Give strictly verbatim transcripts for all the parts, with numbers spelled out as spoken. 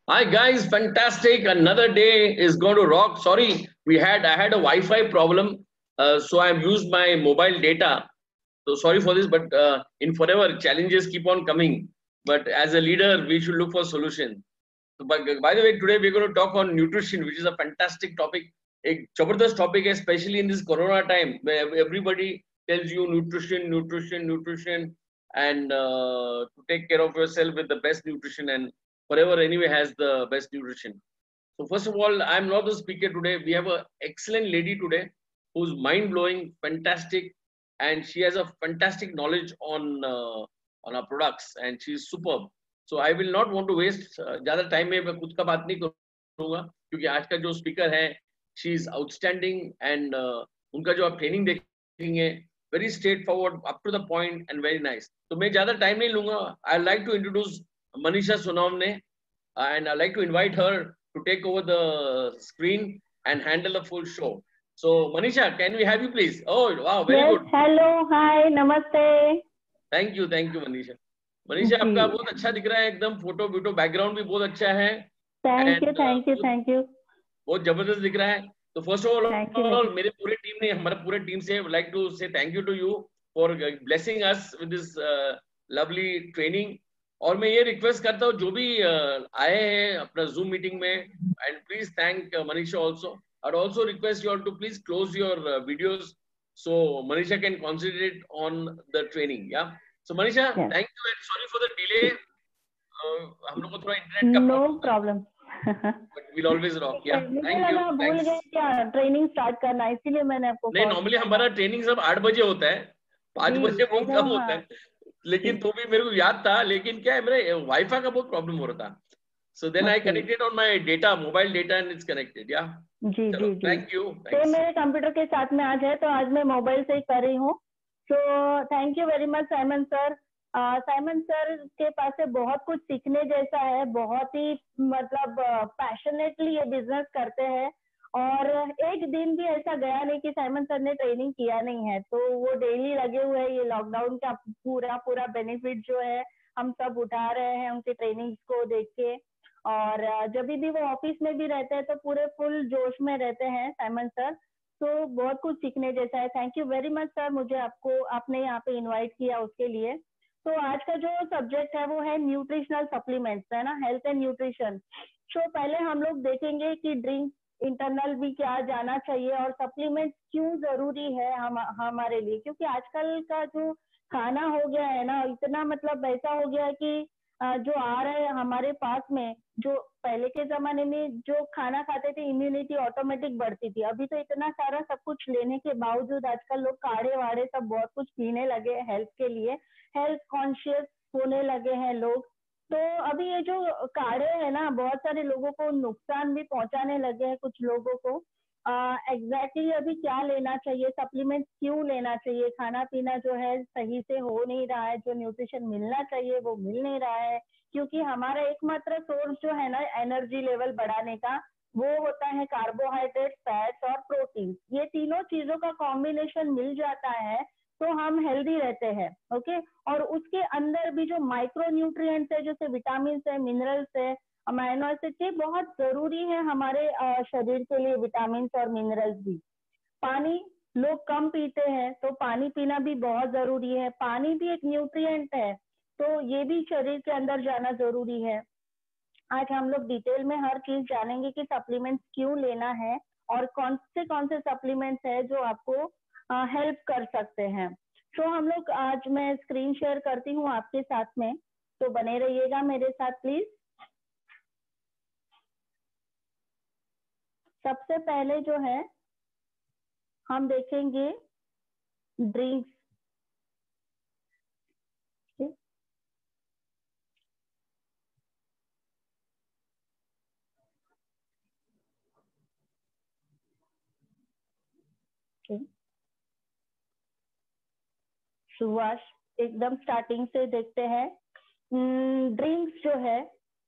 Hi guys, fantastic! Another day is going to rock. Sorry, we had I had a Wi-Fi problem, uh, so I've used my mobile data. So sorry for this, but uh, in forever challenges keep on coming. But as a leader, we should look for solution. So, but by the way, today we're going to talk on nutrition, which is a fantastic topic. A जबरदस्त topic, especially in this Corona time, where everybody tells you nutrition, nutrition, nutrition, and uh, to take care of yourself with the best nutrition, and forever anyway has the best nutrition. So first of all, I'm not the speaker today. We have an excellent lady today who's mind blowing, fantastic, and she has a fantastic knowledge on uh, on our products, and she's superb. So I will not want to waste uh, ज़्यादा time में मैं खुद का बात नहीं करूँगा क्योंकि आज का जो speaker है, she is outstanding and uh, उनका जो आप training देखेंगे very straightforward, up to the point and very nice. तो मैं ज़्यादा time नहीं लूँगा. I'd like to introduce Manisha Sonamne, and I'd like to invite her to take over the screen and handle the full show. So, Manisha, can we have you please? Oh, wow, very yes, good. Hello, hi, namaste. Thank you, thank you, Manisha. Manisha आपका बहुत अच्छा दिख रहा है एकदम photo veto background भी बहुत अच्छा है thank you thank you thank you बहुत जबरदस्त दिख रहा है तो फर्स्ट ऑफ ऑल मेरे पूरे टीम ने हमारे पूरे टीम से like to say thank you to you for blessing us with this lovely training और मैं ये रिक्वेस्ट करता हूँ जो भी uh, आए हैं अपना जूम मीटिंग में and please thank Manisha also और also request you all to please close your videos so Manisha can concentrate on the training या So Manisha, yes. Thank you and sorry for the delay. Uh, हम लोग को थोड़ा internet का no problem. But we'll always rock. Yeah. Thank you. भूल गए क्या training start करना इसीलिए मैंने आपको नहीं नॉर्मली हमारा ट्रेनिंग सब आठ बजे होता है पाँच बजे बहुत कम होता है लेकिन तो भी मेरे को याद था लेकिन क्या है मेरे वाईफाई का बहुत प्रॉब्लम हो रहा था So then I connected on my data, mobile data, and it's connected. Yeah. Ji ji ji. Thank you. तो मेरे कंप्यूटर के साथ में आज है तो आज मैं मोबाइल से ही कर रही हूँ. So thank you very much Simon sir. Simon sir के पास से बहुत कुछ सीखने जैसा है. बहुत ही मतलब पैशनेटली ये बिजनेस करते हैं और एक दिन भी ऐसा गया नहीं कि साइमन सर ने ट्रेनिंग किया नहीं है. तो वो डेली लगे हुए हैं. ये लॉकडाउन का पूरा पूरा बेनिफिट जो है हम सब उठा रहे हैं उनकी ट्रेनिंग्स को देख के. और जब भी वो ऑफिस में भी रहते हैं तो पूरे फुल जोश में रहते हैं साइमन सर. तो बहुत कुछ सीखने जैसा है. Thank you very much sir मुझे आपको आपने यहाँ पे इनवाइट किया उसके लिए. तो आज का जो सब्जेक्ट है वो है न्यूट्रिशनल सप्लीमेंट्स है ना, हेल्थ एंड न्यूट्रिशन. तो पहले हम लोग देखेंगे कि ड्रिंक इंटरनल भी क्या जाना चाहिए और सप्लीमेंट्स क्यों जरूरी है हम हमारे लिए. क्योंकि आजकल का जो खाना हो गया है ना इतना मतलब ऐसा हो गया है कि जो आ रहा है हमारे पास में, जो पहले के जमाने में जो खाना खाते थे इम्यूनिटी ऑटोमेटिक बढ़ती थी. अभी तो इतना सारा सब कुछ लेने के बावजूद आजकल लोग काढ़े वाड़े सब बहुत कुछ पीने लगे हेल्थ के लिए. हेल्थ कॉन्शियस होने लगे हैं लोग. तो अभी ये जो काढ़े है ना बहुत सारे लोगों को नुकसान भी पहुंचाने लगे हैं कुछ लोगों को. एग्जैक्टली uh, exactly अभी क्या लेना चाहिए, सप्लीमेंट क्यों लेना चाहिए, खाना पीना जो है सही से हो नहीं रहा है, जो न्यूट्रिशन मिलना चाहिए वो मिल नहीं रहा है. क्योंकि हमारा एकमात्र सोर्स जो है ना एनर्जी लेवल बढ़ाने का वो होता है कार्बोहाइड्रेट, फैट्स और प्रोटीन. ये तीनों चीजों का कॉम्बिनेशन मिल जाता है तो हम हेल्दी रहते हैं. ओके. और उसके अंदर भी जो माइक्रो न्यूट्रिएंट्स है जैसे विटामिन है, मिनरल्स है, अमाइनो एसिड ये बहुत जरूरी है हमारे शरीर के लिए. विटामिन और मिनरल्स भी. पानी लोग कम पीते हैं तो पानी पीना भी बहुत जरूरी है. पानी भी एक न्यूट्रिएंट है तो ये भी शरीर के अंदर जाना जरूरी है. आज हम लोग डिटेल में हर चीज जानेंगे कि सप्लीमेंट्स क्यों लेना है और कौन से कौन से सप्लीमेंट्स है जो आपको हेल्प uh, कर सकते हैं. तो हम लोग आज मैं स्क्रीन शेयर करती हूँ आपके साथ में तो बने रहिएगा मेरे साथ प्लीज. सबसे पहले जो है हम देखेंगे ड्रिंक्स. सुभाष एकदम स्टार्टिंग से देखते हैं. ड्रिंक्स जो है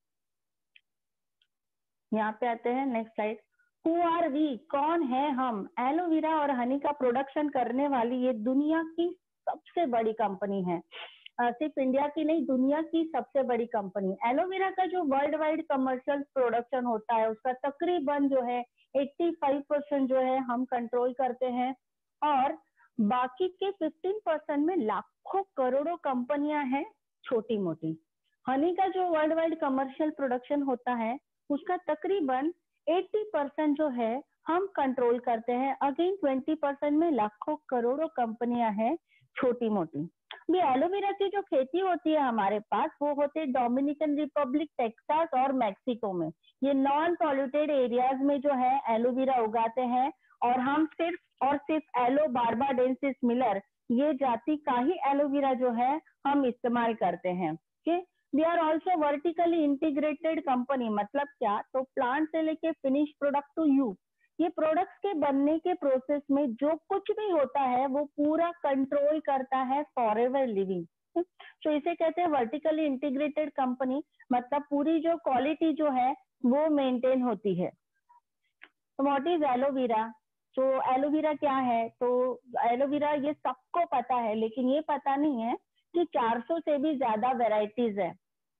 यहाँ पे आते हैं next slide. Who are we, कौन है हम. एलोवेरा और हनी का प्रोडक्शन करने वाली ये दुनिया की सबसे बड़ी कंपनी है. सिर्फ इंडिया की नहीं, दुनिया की सबसे बड़ी कंपनी। एलोवेरा का जो वर्ल्ड वाइड कमर्शियल प्रोडक्शन होता है उसका तकरीबन जो है पचासी परसेंट जो है हम कंट्रोल करते हैं, और बाकी के पंद्रह परसेंट में लाखों करोड़ों कंपनियां हैं छोटी मोटी। हनी का जो वर्ल्ड वाइड कमर्शियल प्रोडक्शन होता है उसका तकरीबन अस्सी परसेंट जो है हम कंट्रोल करते हैं। अगेन बीस परसेंट में लाखों करोड़ों कंपनियां हैं छोटी मोटी। ये एलोवेरा की जो खेती होती है हमारे पास वो होते हैं डोमिनिकन रिपब्लिक, टेक्सास और मैक्सिको में। ये नॉन पॉल्यूटेड एरियाज में जो है एलोवेरा उगाते हैं, और हम सिर्फ और सिर्फ एलो बार्बाडेंसिस मिलर ये जाति का ही एलोवेरा जो है हम इस्तेमाल करते हैं। We are also vertically integrated company. मतलब क्या, तो प्लांट से लेके फिनिश प्रोडक्ट टू यू, ये प्रोडक्ट्स के बनने के प्रोसेस में जो कुछ भी होता है वो पूरा कंट्रोल करता है फॉरएवर लिविंग। तो इसे कहते हैं वर्टिकली इंटीग्रेटेड कंपनी। मतलब पूरी जो क्वालिटी जो है वो मेंटेन होती है। What is aloe vera? तो एलोवेरा क्या है? तो एलोवेरा ये सबको पता है, लेकिन ये पता नहीं है कि चार सौ से भी ज्यादा वेराइटीज है।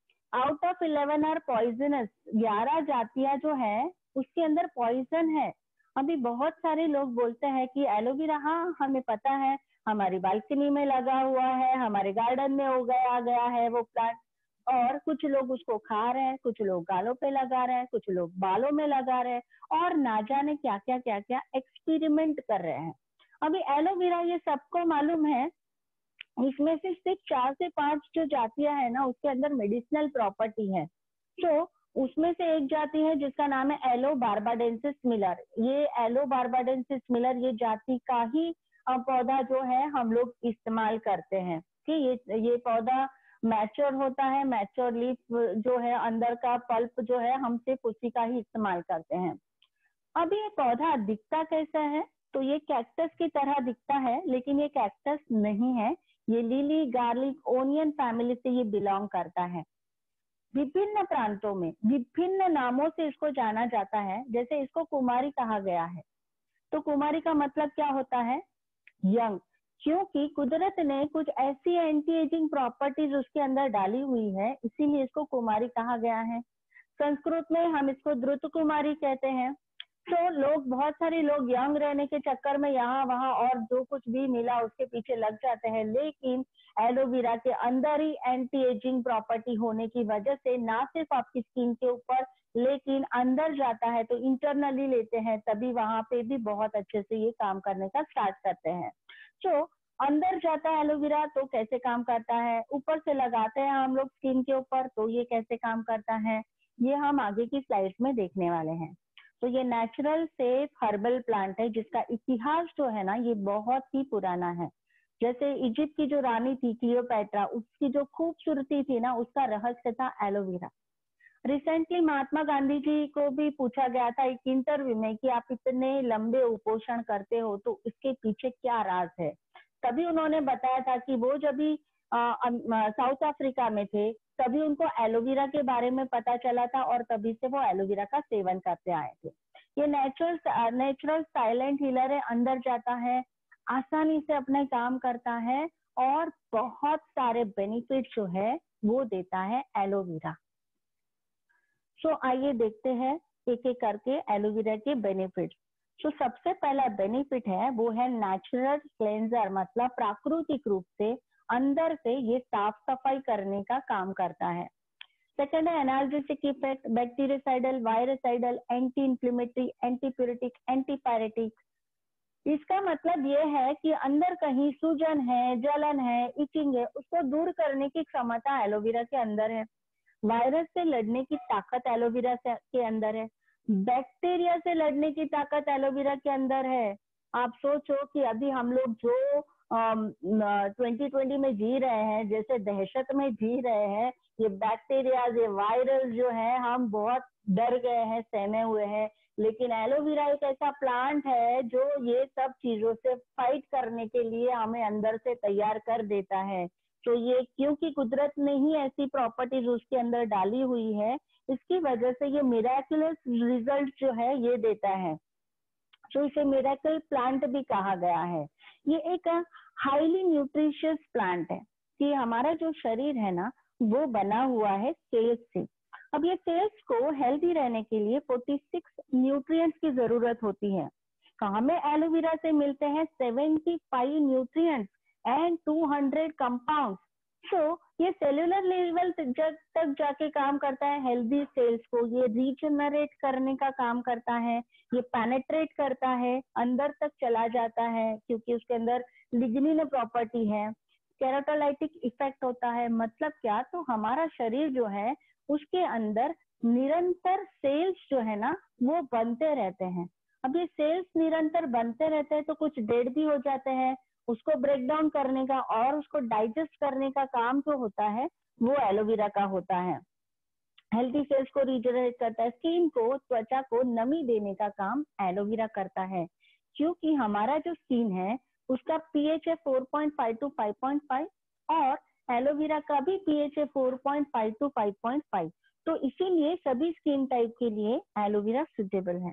Out of eleven are poisonous, ग्यारह जातियां जो है उसके अंदर पॉइजन है। अभी बहुत सारे लोग बोलते हैं कि एलोवेरा, हाँ हमें पता है, हमारी बालकनी में लगा हुआ है, हमारे गार्डन में उगाया गया है वो प्लांट, और कुछ लोग उसको खा रहे हैं, कुछ लोग गालों पे लगा रहे हैं, कुछ लोग बालों में लगा रहे हैं, और ना जाने क्या क्या क्या क्या एक्सपेरिमेंट कर रहे हैं। अभी एलोवेरा ये सबको मालूम है, इसमें से सिर्फ चार से पांच जो जातियां है ना उसके अंदर मेडिसिनल प्रॉपर्टी है। तो उसमें से एक जाति है जिसका नाम है एलो बार्बाडेंसिस मिलर। ये एलो बार्बाडेंसिस मिलर ये जाति का ही पौधा जो है हम लोग इस्तेमाल करते हैं कि ये ये पौधा मैच्योर होता है, मैच्योर लीफ जो है अंदर का पल्प जो है हम सिर्फ उसी का ही इस्तेमाल करते हैं। अब ये पौधा दिखता कैसा है? तो ये कैक्टस की तरह दिखता है, लेकिन ये कैक्टस नहीं है, ये लिली गार्लिक ओनियन फैमिली से ये बिलोंग करता है। विभिन्न प्रांतों में विभिन्न नामों से इसको जाना जाता है। जैसे इसको कुमारी कहा गया है, तो कुमारी का मतलब क्या होता है? यंग, क्योंकि कुदरत ने कुछ ऐसी एंटी एजिंग प्रॉपर्टीज उसके अंदर डाली हुई है, इसीलिए इसको कुमारी कहा गया है। संस्कृत में हम इसको द्रुत कुमारी कहते हैं। तो लोग, बहुत सारे लोग यंग रहने के चक्कर में यहाँ वहां और जो कुछ भी मिला उसके पीछे लग जाते हैं, लेकिन एलोवेरा के अंदर ही एंटी एजिंग प्रॉपर्टी होने की वजह से ना सिर्फ आपकी स्किन के ऊपर लेकिन अंदर जाता है, तो इंटरनली लेते हैं तभी वहां पे भी बहुत अच्छे से ये काम करने का स्टार्ट करते हैं। तो अंदर जाता है एलोवेरा, तो कैसे काम करता है? ऊपर से लगाते हैं हम लोग स्किन के ऊपर, तो ये कैसे काम करता है ये हम आगे की स्लाइड्स में देखने वाले हैं। तो ये नेचुरल सेफ हर्बल प्लांट है जिसका इतिहास जो है ना ये बहुत ही पुराना है। जैसे इजिप्ट की जो रानी थी क्लियोपैट्रा, उसकी जो खूबसूरती थी ना उसका रहस्य था एलोवेरा। रिसेंटली महात्मा गांधी जी को भी पूछा गया था एक इंटरव्यू में कि आप इतने लंबे उपोषण करते हो तो इसके पीछे क्या राज है। तभी उन्होंने बताया था कि वो जब भी साउथ अफ्रीका में थे तभी उनको एलोवेरा के बारे में पता चला था, और तभी से वो एलोवेरा का सेवन करते आए थे। ये नेचुरल नेचुरल साइलेंट हीलर है, अंदर जाता है, आसानी से अपने काम करता है, और बहुत सारे बेनिफिट जो है वो देता है एलोवेरा। सो आइए देखते हैं एक एक करके एलोवेरा के बेनिफिट। तो सबसे पहला बेनिफिट है वो है नेचुरल क्लेंजर, मतलब प्राकृतिक रूप से अंदर से ये साफ सफाई करने का काम करता है। सेकेंड है analgesic effect, bactericidal, virucidal, anti inflammatory, antipruritic, antipyretic. इसका मतलब ये है कि अंदर कहीं सूजन है, जलन है, इचिंग है, उसको दूर करने की क्षमता एलोवेरा के अंदर है। वायरस से लड़ने की ताकत एलोवेरा के अंदर है। बैक्टीरिया से लड़ने की ताकत एलोवेरा के अंदर है। आप सोचो कि अभी हम लोग जो ट्वेंटी ट्वेंटी में जी रहे हैं, जैसे दहशत में जी रहे हैं, ये बैक्टीरिया, ये वायरस जो है हम बहुत डर गए हैं, सहमे हुए हैं, लेकिन एलोवेरा एक ऐसा प्लांट है जो ये सब चीजों से फाइट करने के लिए हमें अंदर से तैयार कर देता है। तो ये क्योंकि कुदरत ने ही ऐसी प्रॉपर्टीज उसके अंदर डाली हुई है, इसकी वजह से ये मिरेकुलस रिजल्ट जो है ये देता है। तो इसे मिरेकल प्लांट भी कहा गया है। ये एक हाईली न्यूट्रिशियस प्लांट है। कि हमारा जो शरीर है ना वो बना हुआ है सेल्स से। अब ये सेल्स को हेल्दी रहने के लिए छियालीस न्यूट्रिएंट्स की जरूरत होती है। हमें एलोवेरा से मिलते हैं पचहत्तर न्यूट्रिएंट्स एंड दो सौ कंपाउंड्स। सो ये सेल्यूलर लेवल तक तक जाके काम करता है हेल्दी सेल्स को, ये रीजनरेट करने का काम करता है, ये पेनेट्रेट करता है, अंदर तक चला जाता है क्योंकि उसके अंदर लिग्निन प्रॉपर्टी है, केराटोलाइटिक इफेक्ट होता है। मतलब क्या, तो हमारा शरीर जो है उसके अंदर निरंतर सेल्स जो है ना वो बनते रहते हैं। अब ये सेल्स निरंतर बनते रहते हैं तो कुछ डेड भी हो जाते हैं, उसको ब्रेक डाउन करने का और उसको डाइजेस्ट करने का काम जो होता है वो एलोवेरा का होता है। हेल्दी सेल्स को रिजनरेट करता है, स्किन को, त्वचा को नमी देने का काम एलोवेरा करता है। क्योंकि हमारा जो स्किन है उसका पीएच है चार पॉइंट पाँच टू पाँच पॉइंट पाँच और एलोवेरा का भी पीएच है चार पॉइंट पाँच टू पाँच पॉइंट पाँच, तो इसीलिए सभी स्किन टाइप के लिए एलोवेरा सुटेबल है।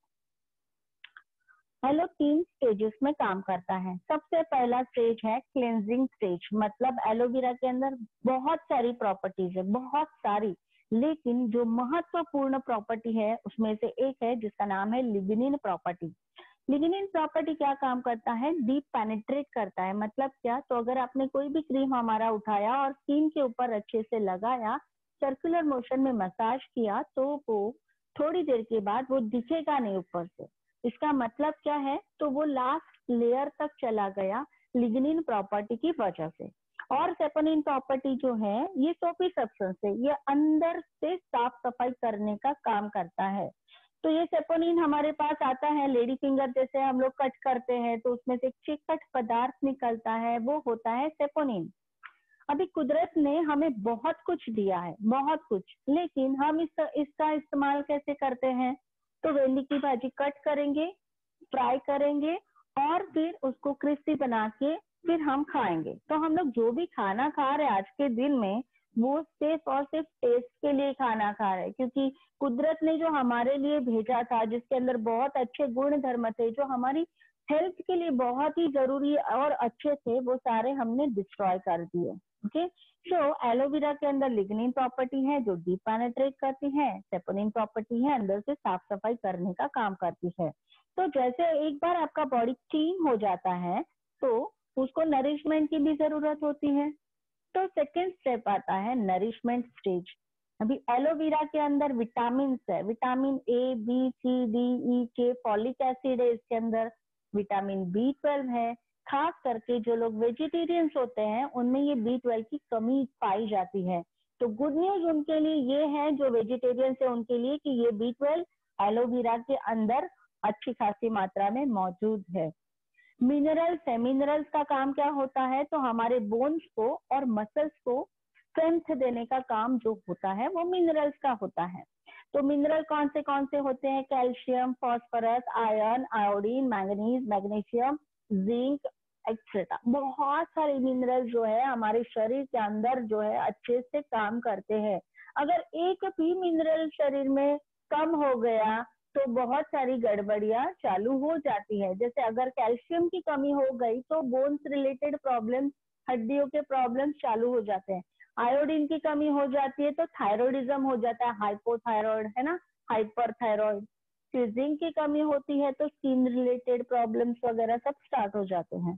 हेलो तीन स्टेजेस में काम करता है। सबसे पहला स्टेज है क्लेंजिंग स्टेज, मतलब एलोवेरा के अंदर बहुत सारी प्रॉपर्टीज है, बहुत सारी, लेकिन जो महत्वपूर्ण प्रॉपर्टी है उसमें से एक है जिसका नाम है लिग्निन प्रॉपर्टी। लिग्निन प्रॉपर्टी क्या काम करता है, डीप पेनिट्रेट करता है। मतलब क्या, तो अगर आपने कोई भी क्रीम हमारा उठाया और स्किन के ऊपर अच्छे से लगाया, सर्कुलर मोशन में मसाज किया, तो वो थोड़ी देर के बाद वो दिखेगा नहीं ऊपर से। इसका मतलब क्या है, तो वो लास्ट लेयर तक चला गया लिग्निन प्रॉपर्टी की वजह से। और सेपोनिन प्रॉपर्टी जो है ये सोपी सब्सटेंस है, ये अंदर से साफ सफाई करने का काम करता है। तो ये सेपोनिन हमारे पास आता है लेडी फिंगर, जैसे हम लोग कट करते हैं तो उसमें से चिकट पदार्थ निकलता है, वो होता है सेपोनिन। अभी कुदरत ने हमें बहुत कुछ दिया है, बहुत कुछ, लेकिन हम इस, इसका इस्तेमाल कैसे करते हैं, तो वेंडी की भाजी कट करेंगे, फ्राई करेंगे और फिर उसको क्रिस्पी बना के फिर हम खाएंगे। तो हम लोग जो भी खाना खा रहे हैं आज के दिन में वो सिर्फ और सिर्फ टेस्ट के लिए खाना खा रहे हैं, क्योंकि कुदरत ने जो हमारे लिए भेजा था जिसके अंदर बहुत अच्छे गुण धर्म थे, जो हमारी हेल्थ के लिए बहुत ही जरूरी और अच्छे थे, वो सारे हमने डिस्ट्रॉय कर दिए। ओके, सो एलोवेरा के अंदर लिग्निन प्रॉपर्टी है जो डीप पेनिट्रेट करती है, सेपोनिन प्रॉपर्टी है अंदर से साफ सफाई करने का काम करती है। तो जैसे एक बार आपका बॉडी क्लीन हो जाता है तो उसको नरिशमेंट की भी जरूरत होती है। तो सेकेंड स्टेप आता है नरिशमेंट स्टेज। अभी एलोवेरा के अंदर विटामिन है, vitamin A, B, C, D, E, K, folic acid है इसके अंदर, विटामिन बी ट्वेल्व है। खास करके जो लोग वेजिटेरियंस होते हैं उनमें ये बी ट्वेल्व की कमी पाई जाती है। तो गुड न्यूज उनके लिए ये है जो वेजिटेरियंस है उनके लिए कि ये बी ट्वेल्व एलोवेरा के अंदर अच्छी खासी मात्रा में मौजूद है। मिनरल्स है, मिनरल्स का काम क्या होता है, तो हमारे बोन्स को और मसल्स को स्ट्रेंथ देने का काम जो होता है वो मिनरल्स का होता है। तो मिनरल कौन से कौन से होते हैं, calcium, phosphorus, iron, iodine, manganese, magnesium, zinc etcetera. बहुत सारे मिनरल जो है हमारे शरीर के अंदर जो है अच्छे से काम करते हैं। अगर एक भी मिनरल शरीर में कम हो गया तो बहुत सारी गड़बड़ियां चालू हो जाती है। जैसे अगर कैल्शियम की कमी हो गई तो बोन्स रिलेटेड प्रॉब्लम, हड्डियों के प्रॉब्लम चालू हो जाते हैं। आयोडीन की कमी हो जाती है तो थायरॉइडिज्म हो जाता है, हाइपोथायरॉइड है ना, हाइपरथायरॉइड। जिंक की कमी होती है तो स्किन रिलेटेड प्रॉब्लम्स वगैरह सब स्टार्ट हो जाते हैं।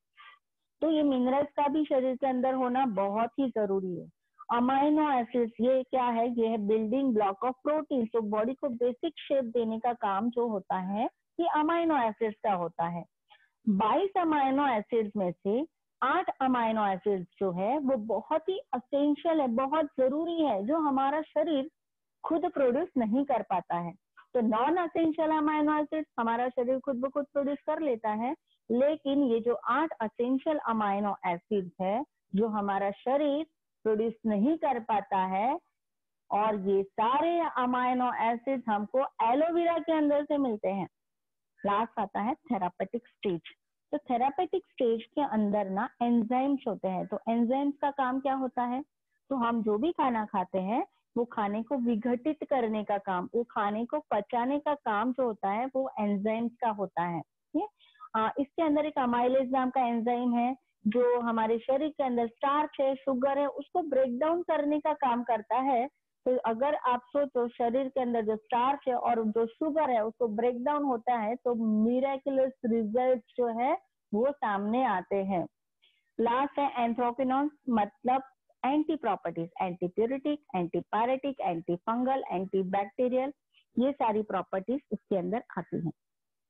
तो ये मिनरल्स का भी शरीर के अंदर होना बहुत ही जरूरी है। अमाइनो एसिड्स, ये क्या है, ये है बिल्डिंग ब्लॉक ऑफ प्रोटीन। तो बॉडी को बेसिक शेप देने का काम जो होता है ये अमाइनो एसिड्स का होता है। बाईस अमाइनो एसिड्स में से आठ अमाइनो एसिड्स जो है वो बहुत ही असेंशियल है, बहुत जरूरी है, जो हमारा शरीर खुद प्रोड्यूस नहीं कर पाता है। तो नॉन असेंशियल अमाइनो एसिड्स हमारा शरीर खुद ब खुद प्रोड्यूस कर लेता है, लेकिन ये जो आठ असेंशियल अमाइनो एसिड्स है जो हमारा शरीर प्रोड्यूस नहीं कर पाता है, और ये सारे अमाइनो एसिड्स हमको एलोवेरा के अंदर से मिलते हैं। लास्ट आता है थेरापेटिक स्टेज। तो थेरापेटिक स्टेज के अंदर ना एंजाइम्स होते हैं। तो एंजाइम्स का काम क्या होता है, तो हम जो भी खाना खाते हैं वो खाने को विघटित करने का काम, वो खाने को पचाने का काम जो होता है वो एंजाइम्स का होता है। आ, इसके अंदर एक अमाइलेज नाम का एंजाइम है, जो हमारे शरीर के अंदर स्टार्च है, शुगर है, उसको ब्रेक डाउन करने का काम करता है। तो अगर आप सोचो शरीर के अंदर जो स्टार्च है और जो शुगर है उसको ब्रेक डाउन होता है तो मिरेकुलस रिजल्ट जो है वो सामने आते हैं। लास्ट है एंथ्रोक्विनोन, मतलब anti properties, anti pruritic, anti pyretic, anti fungal, anti bacterial, ये सारी प्रॉपर्टीज इसके अंदर आती हैं।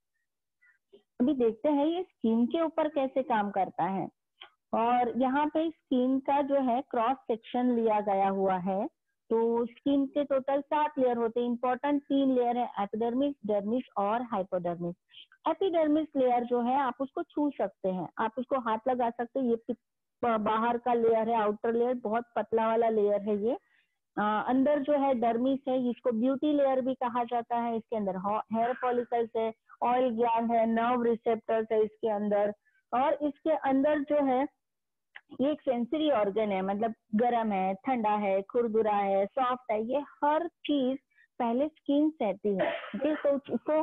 अभी देखते हैं ये स्किन के ऊपर कैसे काम करता है। और यहाँ पे स्किन का जो है क्रॉस सेक्शन लिया गया हुआ है। तो स्किन के टोटल सात लेयर होते हैं। इंपॉर्टेंट तीन लेयर है, एपिडर्मिस, डर्मिस और हाइपोडर्मिस। एपिडर्मिस लेयर जो है आप उसको छू सकते हैं, आप उसको हाथ लगा सकते हैं। ये बाहर का लेयर है, आउटर लेयर, बहुत पतला वाला लेयर है ये। आ, अंदर जो है डर्मिस है, इसको ब्यूटी लेयर भी कहा जाता है। इसके अंदर हेयर फॉलिकल्स है, ऑयल ग्लैंड है, नर्व रिसेप्टर्स है इसके अंदर। और इसके अंदर जो है ये एक सेंसरी ऑर्गन है, मतलब गर्म है, ठंडा है, खुरदुरा है, सॉफ्ट है, ये हर चीज पहले स्किन सहती है। तो उसको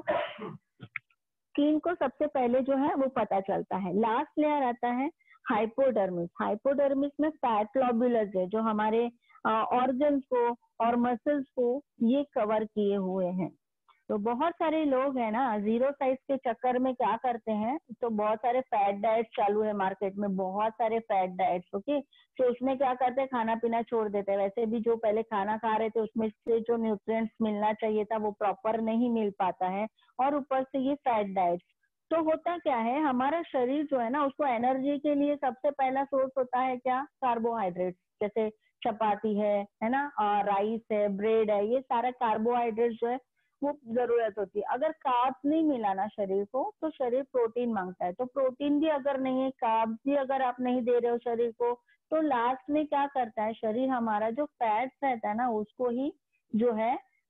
स्किन को सबसे पहले जो है वो पता चलता है। लास्ट लेयर आता है हाइपोडर्मिस। हाइपोडर्मिस में फैट ग्लोबुलस है जो हमारे ऑर्गन्स को और मसल्स को ये कवर किए हुए हैं। तो बहुत सारे लोग हैं ना जीरो साइज के चक्कर में क्या करते हैं, तो बहुत सारे फैट डाइट चालू है मार्केट में, बहुत सारे फैट डाइट्स। ओके, तो उसमें क्या करते हैं, खाना पीना छोड़ देते हैं। वैसे भी जो पहले खाना खा रहे थे उसमें से जो न्यूट्रिएंट्स मिलना चाहिए था वो प्रॉपर नहीं मिल पाता है, और ऊपर से ये फैट डाइट्स। तो होता क्या है, हमारा शरीर जो है ना उसको एनर्जी के लिए सबसे पहला सोर्स होता है क्या, कार्बोहाइड्रेट। जैसे चपाती है है ना, और राइस है, ब्रेड है, ये सारा कार्बोहाइड्रेट जो है वो जरूरत होती है। अगर कार्ब्स नहीं मिला ना शरीर को तो शरीर प्रोटीन मांगता है। तो प्रोटीन भी अगर नहीं है, कार्ब्स भी अगर आप नहीं दे रहे हो शरीर को, तो लास्ट में क्या करता है शरीर हमारा, जो फैट्स रहता है ना उसको ही जो है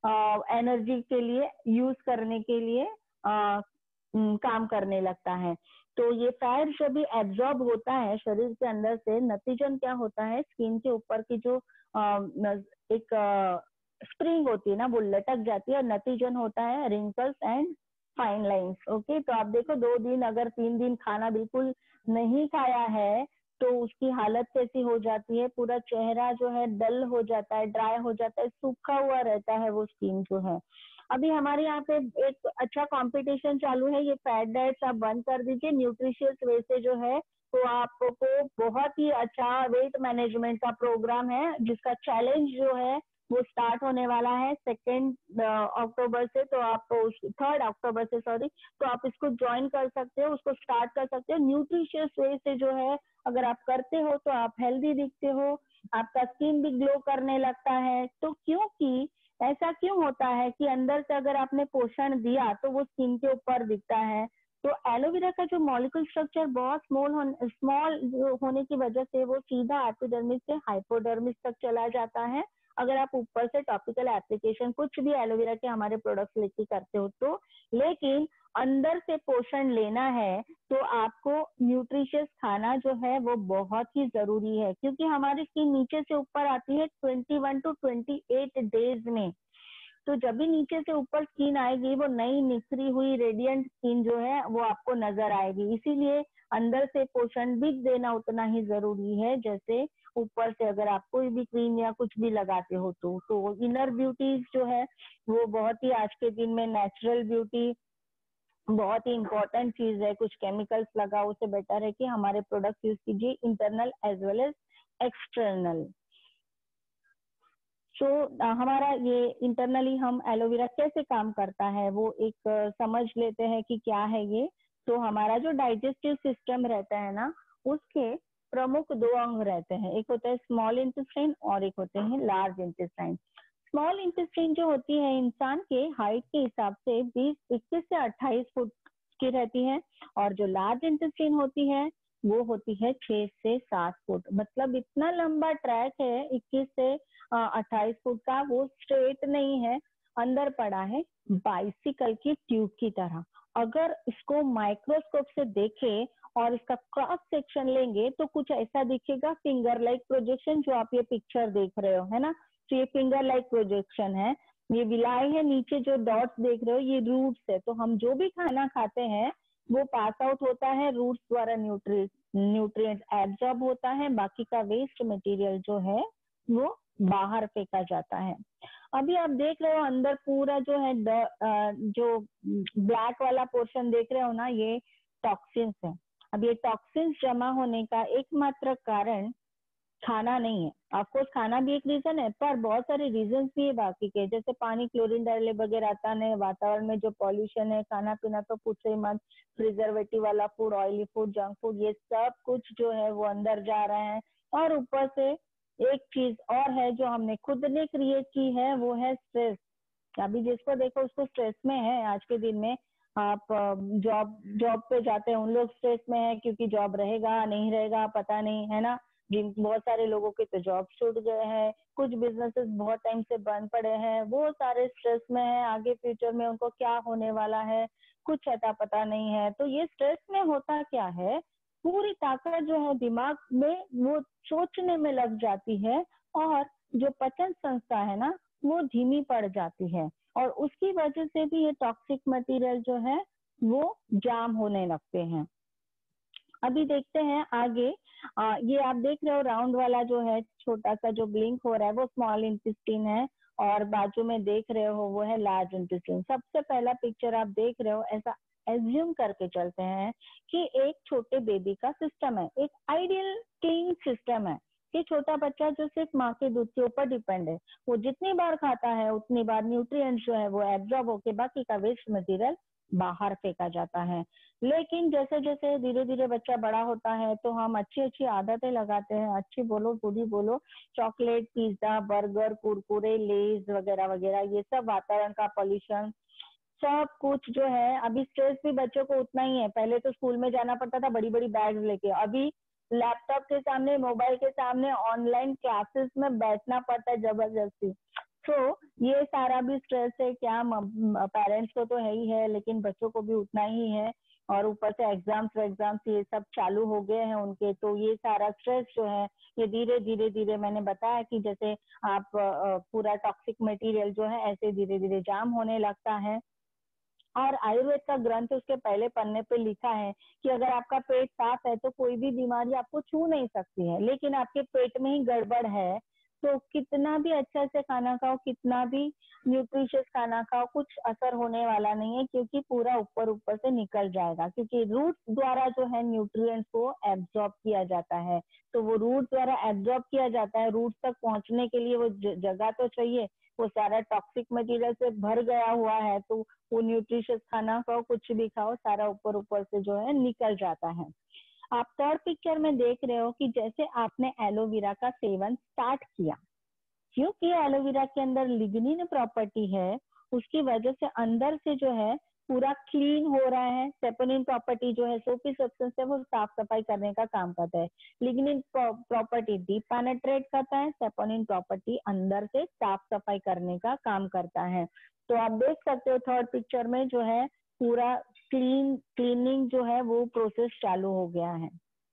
एनर्जी के लिए यूज करने के लिए आ, काम करने लगता है। तो ये फैट जब भी एब्जॉर्ब होता है शरीर के अंदर से, नतीजन क्या होता है, स्किन के ऊपर की जो आ, एक आ, स्प्रिंग होती है ना वो लटक जाती है, और नतीजन होता है wrinkles and fine lines. Okay, तो आप देखो दो दिन अगर तीन दिन खाना बिल्कुल नहीं खाया है तो उसकी हालत कैसी हो जाती है, पूरा चेहरा जो है डल हो जाता है, ड्राई हो जाता है, सूखा हुआ रहता है वो स्किन जो है। अभी हमारे यहाँ पे एक अच्छा कंपटीशन चालू है, ये फैट डाइट्स आप बंद कर दीजिए, न्यूट्रिशियस वे से जो है तो आपको बहुत ही अच्छा वेट मैनेजमेंट का प्रोग्राम है जिसका चैलेंज जो है वो स्टार्ट होने वाला है सेकेंड अक्टूबर से। तो आप थर्ड अक्टूबर से सॉरी, तो आप इसको ज्वाइन कर सकते हो, उसको स्टार्ट कर सकते हो। न्यूट्रिशियस वे से जो है अगर आप करते हो तो आप हेल्दी दिखते हो, आपका स्किन भी ग्लो करने लगता है। तो क्योंकि ऐसा क्यों होता है कि अंदर से अगर आपने पोषण दिया तो वो स्किन के ऊपर दिखता है। तो एलोवेरा का जो मॉलिक्यूल स्ट्रक्चर बहुत स्मॉल होने स्मॉल होने की वजह से वो सीधा एपिडर्मिस से हाइपोडर्मिस तक चला जाता है। अगर आप ऊपर से टॉपिकल एप्लीकेशन कुछ भी एलोवेरा के हमारे प्रोडक्ट्स लेके करते हो तो, लेकिन अंदर से पोषण लेना है तो आपको न्यूट्रिशियस खाना जो है वो बहुत ही जरूरी है, क्योंकि हमारी स्किन नीचे से ऊपर आती है इक्कीस टू अट्ठाईस डेज में। तो जब भी नीचे से ऊपर स्किन आएगी वो नई निखरी हुई रेडियंट स्किन जो है वो आपको नजर आएगी। इसीलिए अंदर से पोषण भी देना उतना ही जरूरी है जैसे ऊपर से अगर आप कोई भी क्रीम या कुछ भी लगाते हो तो। तो इनर ब्यूटी जो है वो बहुत ही आज के दिन में नेचुरल ब्यूटी बहुत ही इम्पोर्टेंट चीज है। कुछ केमिकल्स लगाओ उससे बेटर है कि हमारे प्रोडक्ट यूज कीजिए, internal as well as external. So so, हमारा ये इंटरनली हम एलोवेरा कैसे काम करता है वो एक uh, समझ लेते हैं कि क्या है ये। तो हमारा जो डाइजेस्टिव सिस्टम रहता है ना उसके प्रमुख दो अंग रहते हैं, एक होता है स्मॉल इंटेस्टाइन और एक होते हैं लार्ज इंटेस्टाइन। स्मॉल इंटेस्टाइन जो होती है इंसान के हाइट के हिसाब से बीस इक्कीस से अट्ठाईस फुट की रहती है, और जो लार्ज इंटेस्टाइन होती है वो होती है छह से सात फुट। मतलब इतना लंबा ट्रैक है इक्कीस से अट्ठाईस फुट का, वो स्ट्रेट नहीं है, अंदर पड़ा है बाइसिकल की ट्यूब की तरह। अगर इसको माइक्रोस्कोप से देखें और इसका क्रॉस सेक्शन लेंगे तो कुछ ऐसा दिखेगा, फिंगर लाइक प्रोजेक्शन जो आप ये पिक्चर देख रहे हो है ना, तो ये फिंगर लाइक प्रोजेक्शन है। ये विलाई है, नीचे जो डॉट्स देख रहे हो ये रूट्स है। तो हम जो भी खाना खाते हैं वो पास आउट होता है रूट्स द्वारा न्यूट्री न्यूट्रिएंट एब्जॉर्ब होता है, बाकी का वेस्ट मटेरियल जो है वो बाहर फेंका जाता है। अभी आप देख रहे हो अंदर पूरा जो है द, जो ब्लैक वाला पोर्शन देख रहे हो ना, ये टॉक्सिन्स है। अब ये टॉक्सिन्स जमा होने का एकमात्र कारण खाना नहीं है। ऑफकोर्स खाना भी एक रीजन है, पर बहुत सारे रीजन भी है बाकी के, जैसे पानी क्लोरीन डाले बगैर आता नहीं, वातावरण में जो पॉल्यूशन है, खाना पीना तो पूछो ही मत, प्रिजर्वेटिव वाला food, oily food, junk food, ये सब कुछ जो है वो अंदर जा रहा है। और ऊपर से एक चीज और है जो हमने खुद ने क्रिएट की है, वो है स्ट्रेस। अभी जिसको देखो उसको स्ट्रेस में है। आज के दिन में आप जॉब जॉब पे जाते हैं, उन लोग स्ट्रेस में है क्योंकि जॉब रहेगा नहीं रहेगा पता नहीं, है ना। जिन बहुत सारे लोगों के तो जॉब छूट गए हैं, कुछ बिजनेसेस बहुत टाइम से बंद पड़े हैं, वो सारे स्ट्रेस में है, आगे फ्यूचर में उनको क्या होने वाला है कुछ अता पता नहीं है। तो ये स्ट्रेस में होता क्या है, पूरी ताकत जो है दिमाग में वो सोचने में लग जाती है, और जो पचन संस्था है ना वो धीमी पड़ जाती है, और उसकी वजह से भी ये टॉक्सिक मटेरियल जो है वो जाम होने लगते हैं। अभी देखते हैं आगे। आ, ये आप देख रहे हो राउंड वाला जो है छोटा सा जो ब्लिंक हो रहा है वो स्मॉल इंटेस्टाइन है, और बाजू में देख रहे हो वो है लार्ज इंटेस्टाइन। सबसे पहला पिक्चर आप देख रहे हो, ऐसा एज्यूम करके चलते हैं कि एक छोटे बेबी का सिस्टम है, एक आइडियल क्लीन सिस्टम है कि छोटा बच्चा जो सिर्फ माँ के दूध के ऊपर डिपेंड है, वो जितनी बार खाता है उतनी बार न्यूट्रिएंट्स जो है वो एब्जॉर्ब होके बाकी का वेस्ट मटेरियल बाहर फेंका जाता है। लेकिन जैसे जैसे धीरे धीरे बच्चा बड़ा होता है तो हम अच्छी अच्छी आदतें लगाते हैं, अच्छी बोलो बुरी बोलो, chocolate, pizza, burger, Kurkure, Lay's वगैरह वगैरह, ये सब वातावरण का पॉल्यूशन सब कुछ जो है। अभी स्ट्रेस भी बच्चों को उतना ही है। पहले तो स्कूल में जाना पड़ता था बड़ी बड़ी बैग लेके, अभी लैपटॉप के सामने, मोबाइल के सामने, ऑनलाइन क्लासेस में बैठना पड़ता है जबरदस्ती। तो so, ये सारा भी स्ट्रेस है क्या, पेरेंट्स को तो है ही है, लेकिन बच्चों को भी उतना ही है। और ऊपर से एग्जाम्स एग्जाम्स ये सब चालू हो गए हैं उनके, तो ये सारा स्ट्रेस जो है ये धीरे धीरे धीरे मैंने बताया कि जैसे आप पूरा टॉक्सिक मटेरियल जो है ऐसे धीरे धीरे जाम होने लगता है। और आयुर्वेद का ग्रंथ उसके पहले पन्ने पे लिखा है कि अगर आपका पेट साफ है तो कोई भी बीमारी आपको छू नहीं सकती है, लेकिन आपके पेट में ही गड़बड़ है तो कितना भी अच्छा से खाना खाओ, कितना भी न्यूट्रिशियस खाना खाओ, कुछ असर होने वाला नहीं है, क्योंकि पूरा ऊपर ऊपर से निकल जाएगा। क्योंकि रूट द्वारा जो है न्यूट्रिएंट्स को एब्जॉर्ब किया जाता है, तो वो रूट द्वारा एब्जॉर्ब किया जाता है। रूट तक पहुंचने के लिए वो जगह तो चाहिए, वो सारा टॉक्सिक मटेरियल से भर गया हुआ है, तो वो न्यूट्रिशियस खाना खाओ, कुछ भी खाओ, सारा ऊपर ऊपर से जो है निकल जाता है। आप थर्ड पिक्चर में देख रहे हो कि जैसे आपने एलोवेरा का सेवन स्टार्ट किया, क्योंकि एलोवेरा के अंदर लिग्निन प्रॉपर्टी है, उसकी वजह से अंदर से जो है पूरा क्लीन हो रहा है। सेपोनिन प्रॉपर्टी जो है सोपी सब्सटेंस है, वो साफ सफाई करने का काम करता है। लिग्निन प्रॉपर्टी डीप पेनेट्रेट करता है, सेपोनिन प्रॉपर्टी अंदर से साफ सफाई करने का काम करता है। तो आप देख सकते हो थर्ड पिक्चर में जो है पूरा क्लीन क्लीनिंग जो है वो प्रोसेस चालू हो गया है।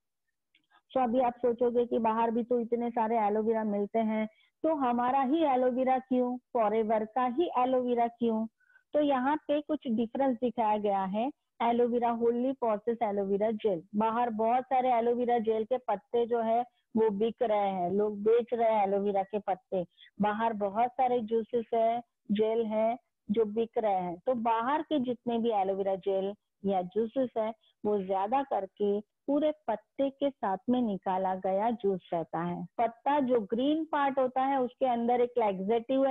तो अभी आप सोचोगे कि बाहर भी तो इतने सारे एलोवेरा मिलते हैं, तो हमारा ही एलोवेरा क्यों, फॉरएवर का ही एलोवेरा क्यों? तो यहाँ पे कुछ डिफरेंस दिखाया गया है। Aloe vera whole process aloe vera gel, बाहर बहुत सारे एलोवेरा जेल के पत्ते जो है वो बिक रहे हैं, लोग बेच रहे हैं एलोवेरा के पत्ते। बाहर बहुत सारे जूसेस है, जेल है जो बिक रहे हैं। तो बाहर के जितने भी एलोवेरा जेल या जूसेस है वो ज्यादा करके पूरे पत्ते के साथ में निकाला गया जूस रहता है। पत्ता जो ग्रीन पार्ट होता है उसके अंदर एक लैक्सेटिव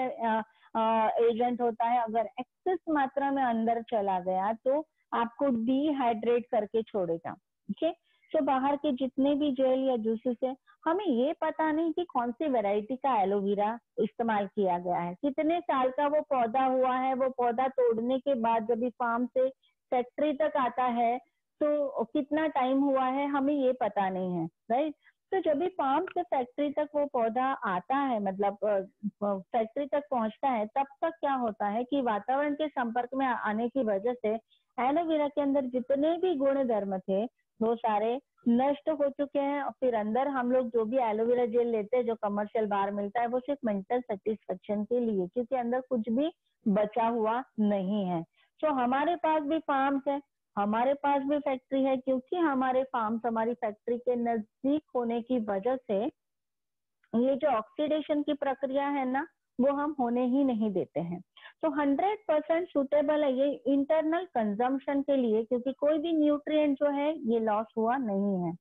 एजेंट होता है, अगर एक्सेस मात्रा में अंदर चला गया तो आपको डिहाइड्रेट करके छोड़ेगा। ठीक है, तो बाहर के जितने भी जेल या जूसेस है, हमें ये पता नहीं कि कौन सी वैरायटी का एलोवेरा इस्तेमाल किया गया है, कितने साल का वो पौधा हुआ है, वो पौधा तोड़ने के बाद जब भी फार्म से फैक्ट्री तक आता है तो कितना टाइम हुआ है, हमें ये पता नहीं है, राइट। तो जब भी फार्म से फैक्ट्री तक वो पौधा आता है, मतलब फैक्ट्री तक पहुंचता है, तब तक क्या होता है कि वातावरण के संपर्क में आने की वजह से एलोवेरा के अंदर जितने भी गुण धर्म थे वो सारे नष्ट हो चुके हैं। और फिर अंदर हम लोग जो भी एलोवेरा जेल लेते हैं जो कमर्शियल बाहर मिलता है वो सिर्फ मेंटल सेटिस्फेक्शन के लिए, क्योंकि अंदर कुछ भी बचा हुआ नहीं है। तो हमारे पास भी फार्म्स है, हमारे पास भी फैक्ट्री है, क्योंकि हमारे फार्म्स हमारी फैक्ट्री के नजदीक होने की वजह से ये जो ऑक्सीडेशन की प्रक्रिया है ना, वो हम होने ही नहीं देते हैं। तो हंड्रेड परसेंट सुटेबल है ये इंटरनल कंजम्पशन के लिए, क्योंकि कोई भी न्यूट्रिएंट जो है ये लॉस हुआ नहीं है।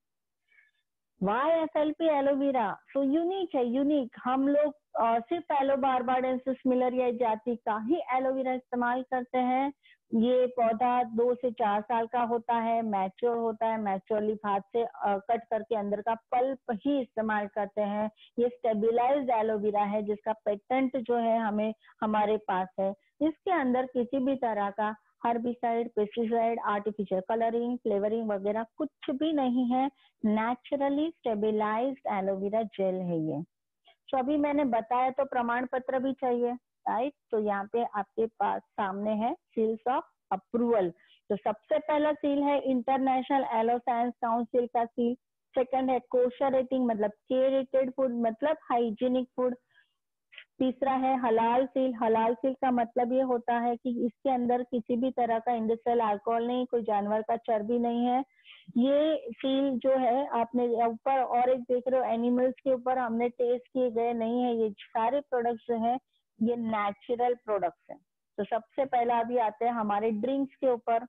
Why F L P aloe vera तो यूनिक है, यूनिक। हम लोग uh, सिर्फ एलो बारबाडेंसिस मिलरिया जाति का ही एलोवेरा इस्तेमाल करते हैं। ये पौधा दो से चार साल का होता है, मैच्योर होता है। मैच्योर लीफ हाथ से uh, कट करके अंदर का पल्प ही इस्तेमाल करते हैं। ये स्टेबिलाइज्ड एलोवेरा है जिसका पेटेंट जो है हमें हमारे पास है। इसके अंदर किसी भी तरह का herbicide, pesticide, artificial colouring, flavouring वगैरह कुछ भी नहीं है। नेचुरली स्टेबिलाइज्ड एलोवेरा जेल है ये। तो अभी मैंने बताया तो प्रमाण पत्र भी चाहिए, राइट। तो यहाँ पे आपके पास सामने है सील्स ऑफ अप्रूवल। तो सबसे पहला सील है इंटरनेशनल एलो साइंस काउंसिल का सील। सेकंड है कोशर रेटिंग, मतलब के रेटेड फूड, मतलब हाइजीनिक फूड। तीसरा है हलाल सील। हलाल सील का मतलब ये होता है कि इसके अंदर किसी भी तरह का इंडस्ट्रियल अल्कोहल नहीं, कोई जानवर का चर्बी नहीं है। ये सील जो है आपने ऊपर और एक देख रहे हो एनिमल्स के ऊपर हमने टेस्ट किए गए नहीं है। ये सारे प्रोडक्ट्स जो है ये नेचुरल प्रोडक्ट्स हैं। तो सबसे पहला अभी आते हैं हमारे ड्रिंक्स के ऊपर।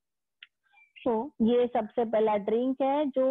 तो ये सबसे पहला ड्रिंक है जो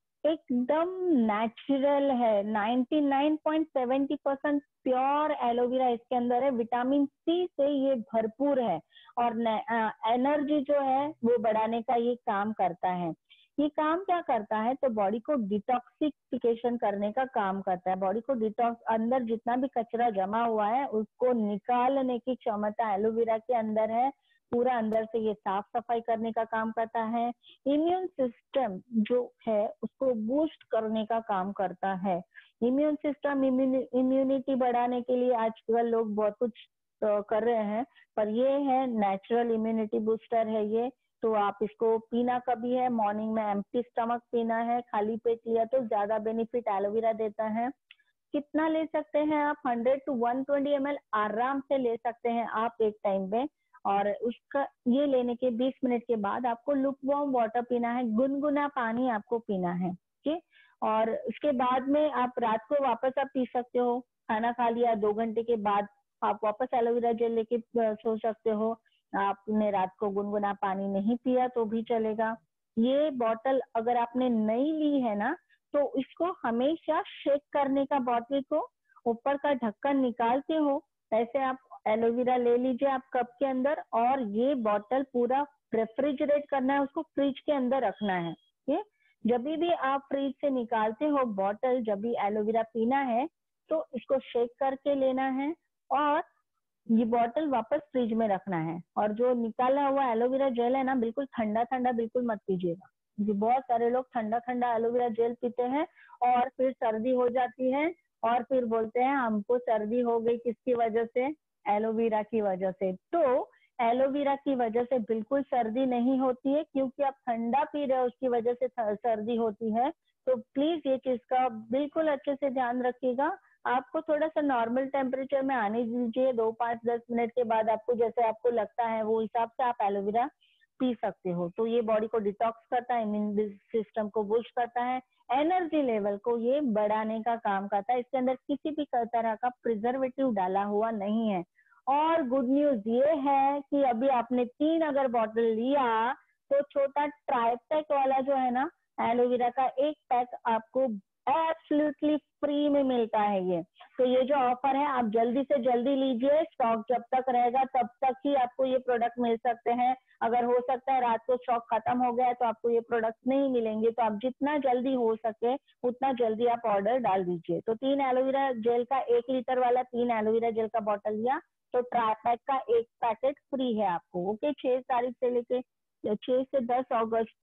एकदम नेचुरल है। निन्यानवे पॉइंट सात शून्य परसेंट प्योर एलोवेरा इसके अंदर है। विटामिन सी से ये भरपूर है और एनर्जी जो है वो बढ़ाने का ये काम करता है। ये काम क्या करता है, तो बॉडी को डिटॉक्सिफिकेशन करने का काम करता है। बॉडी को डिटॉक्स, अंदर जितना भी कचरा जमा हुआ है उसको निकालने की क्षमता एलोवेरा के अंदर है। पूरा अंदर से ये साफ सफाई करने का काम करता है। इम्यून सिस्टम जो है उसको बूस्ट करने का काम करता है। इम्यून सिस्टम, इम्यूनिटी बढ़ाने के लिए आजकल लोग बहुत कुछ कर रहे हैं, पर ये है नेचुरल इम्यूनिटी बूस्टर है ये। तो आप इसको पीना कभी है, मॉर्निंग में एम्प्टी स्टमक पीना है, खाली पेट लिया तो ज्यादा बेनिफिट एलोवेरा देता है। कितना ले सकते हैं आप, hundred to one twenty M L आराम से ले सकते हैं आप एक टाइम में। और उसका ये लेने के बीस मिनट के बाद आपको लुकवार्म वाटर पीना है, गुनगुना पानी आपको पीना है, ठीक। और उसके बाद में आप रात को वापस आप पी सकते हो। खाना खा लिया दो घंटे के बाद आप वापस एलोवेरा जेल लेके सो सकते हो। आपने रात को गुनगुना पानी नहीं पिया तो भी चलेगा। ये बॉटल अगर आपने नई ली है ना, तो इसको हमेशा शेक करने का, बॉटल को ऊपर का ढक्कन निकालते हो ऐसे आप एलोवेरा ले लीजिए आप कप के अंदर, और ये बॉटल पूरा रेफ्रिजरेट करना है, उसको फ्रिज के अंदर रखना है। ये जब भी आप फ्रिज से निकालते हो बॉटल, जब भी एलोवेरा पीना है तो इसको शेक करके लेना है और ये बॉटल वापस फ्रिज में रखना है। और जो निकाला हुआ एलोवेरा जेल है ना, बिल्कुल ठंडा ठंडा बिल्कुल मत पीजिएगा। बहुत सारे लोग ठंडा ठंडा एलोवेरा जेल पीते हैं और फिर सर्दी हो जाती है और फिर बोलते हैं हमको सर्दी हो गई, किसकी वजह से, एलोवेरा की वजह से। तो एलोवेरा की वजह से बिल्कुल सर्दी नहीं होती है, क्योंकि आप ठंडा पी रहे हो उसकी वजह से सर्दी होती है। तो प्लीज ये चीज का बिल्कुल अच्छे से ध्यान रखिएगा। आपको थोड़ा सा नॉर्मल टेम्परेचर में आने दीजिए, दो पाँच दस मिनट के बाद आपको जैसे आपको लगता है वो हिसाब से आप एलोवेरा पी सकते हो। तो ये बॉडी को डिटॉक्स करता है, इम्यून सिस्टम को बूस्ट करता है, एनर्जी लेवल को ये बढ़ाने का काम करता है। इसके अंदर किसी भी तरह का प्रिजर्वेटिव डाला हुआ नहीं है। और गुड न्यूज ये है कि अभी आपने तीन अगर बॉटल लिया तो छोटा ट्राई पैक वाला जो है ना एलोवेरा का एक पैक आपको एब्सोल्युटली फ्री में मिलता है ये। तो ये जो ऑफर है आप जल्दी से जल्दी लीजिए, स्टॉक जब तक रहेगा तब तक ही आपको ये प्रोडक्ट मिल सकते हैं। अगर हो सकता है रात को स्टॉक खत्म हो गया तो आपको ये प्रोडक्ट नहीं मिलेंगे, तो आप जितना जल्दी हो सके उतना जल्दी आप ऑर्डर डाल दीजिए। तो तीन एलोवेरा जेल का, एक लीटर वाला तीन एलोवेरा जेल का बॉटल लिया तो ट्राई पैक का एक पैकेट फ्री है आपको। ओके, छह तारीख से लेके छह से दस अगस्त,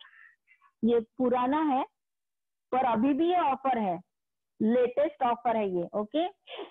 ये पुराना है पर अभी भी ये ऑफर है, लेटेस्ट ऑफर है ये। ओके,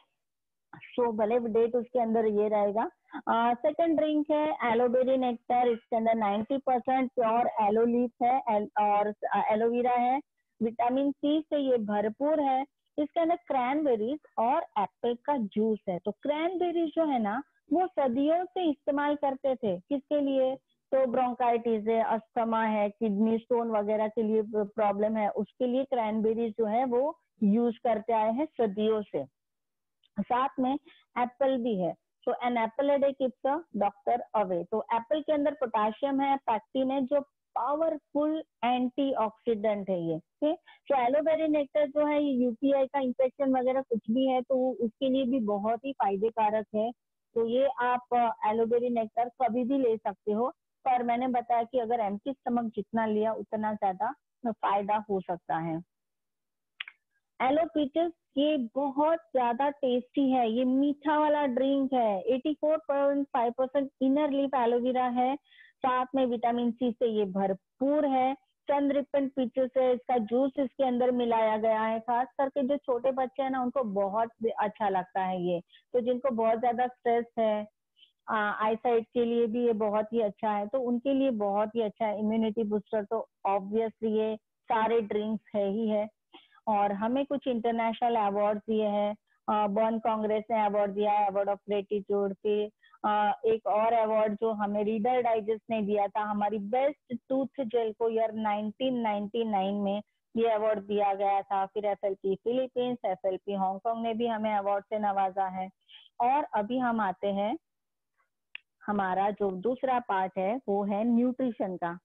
सो भले डेट उसके अंदर ये रहेगा। सेकंड ड्रिंक है एलोबेरी नेक्टर। इसके अंदर नब्बे परसेंट प्योर एलो लीफ है एल, और एलोवेरा है। विटामिन सी से ये भरपूर है। इसके अंदर क्रैनबेरीज और एप्पल का जूस है। तो क्रैनबेरीज जो है ना वो सदियों से इस्तेमाल करते थे, किसके लिए, तो ब्रोंकाइटिस है, अस्थमा है, किडनी स्टोन वगैरह के लिए प्रॉब्लम है, उसके लिए क्रैनबेरी जो है वो यूज करते आए हैं सदियों से। साथ में एप्पल भी है, तो an apple a day keeps a doctor away. तो एप्पल के अंदर पोटाशियम है, पैक्टिन है, जो पावरफुल एंटीऑक्सीडेंट है ये। ठीक, तो एलोवेरा नेक्टर जो है ये यूटीआई का इंफेक्शन वगैरह कुछ भी है तो उसके लिए भी बहुत ही फायदे कारक है। तो ये आप एलोवेरा नेक्टर कभी भी ले सकते हो, पर मैंने बताया कि अगर एम्प्टी स्टमक जितना लिया उतना ज्यादा फायदा हो सकता है। एलोपीटस ये बहुत ज्यादा टेस्टी है, ये मीठा वाला ड्रिंक है, चौरासी point five percent inner leaf aloe vera है, साथ में विटामिन सी से ये भरपूर है। चंद्रिपन पीचेस है, इसका जूस इसके अंदर मिलाया गया है, खास करके जो छोटे बच्चे हैं ना उनको बहुत अच्छा लगता है ये। तो जिनको बहुत ज्यादा स्ट्रेस है, आई साइट के लिए भी ये बहुत ही अच्छा है, तो उनके लिए बहुत ही अच्छा है। इम्यूनिटी बूस्टर तो ऑब्वियसली ये सारे ड्रिंक्स है ही है। और हमें कुछ इंटरनेशनल अवार्ड दिए हैं, बर्न कांग्रेस ने अवार्ड दिया है, अवार्ड ऑफ ग्रेटिट्यूड। फिर एक और अवार्ड जो हमें रीडर डाइजेस्ट ने दिया था, हमारी बेस्ट टूथ जेल को ईयर नाइनटीन नाइंटी नाइन में ये अवार्ड दिया गया था। फिर एफएलपी फिलीपींस, एफएलपी हांगकांग ने भी हमें अवार्ड से नवाजा है। और अभी हम आते हैं, हमारा जो दूसरा पार्ट है वो है न्यूट्रिशन का।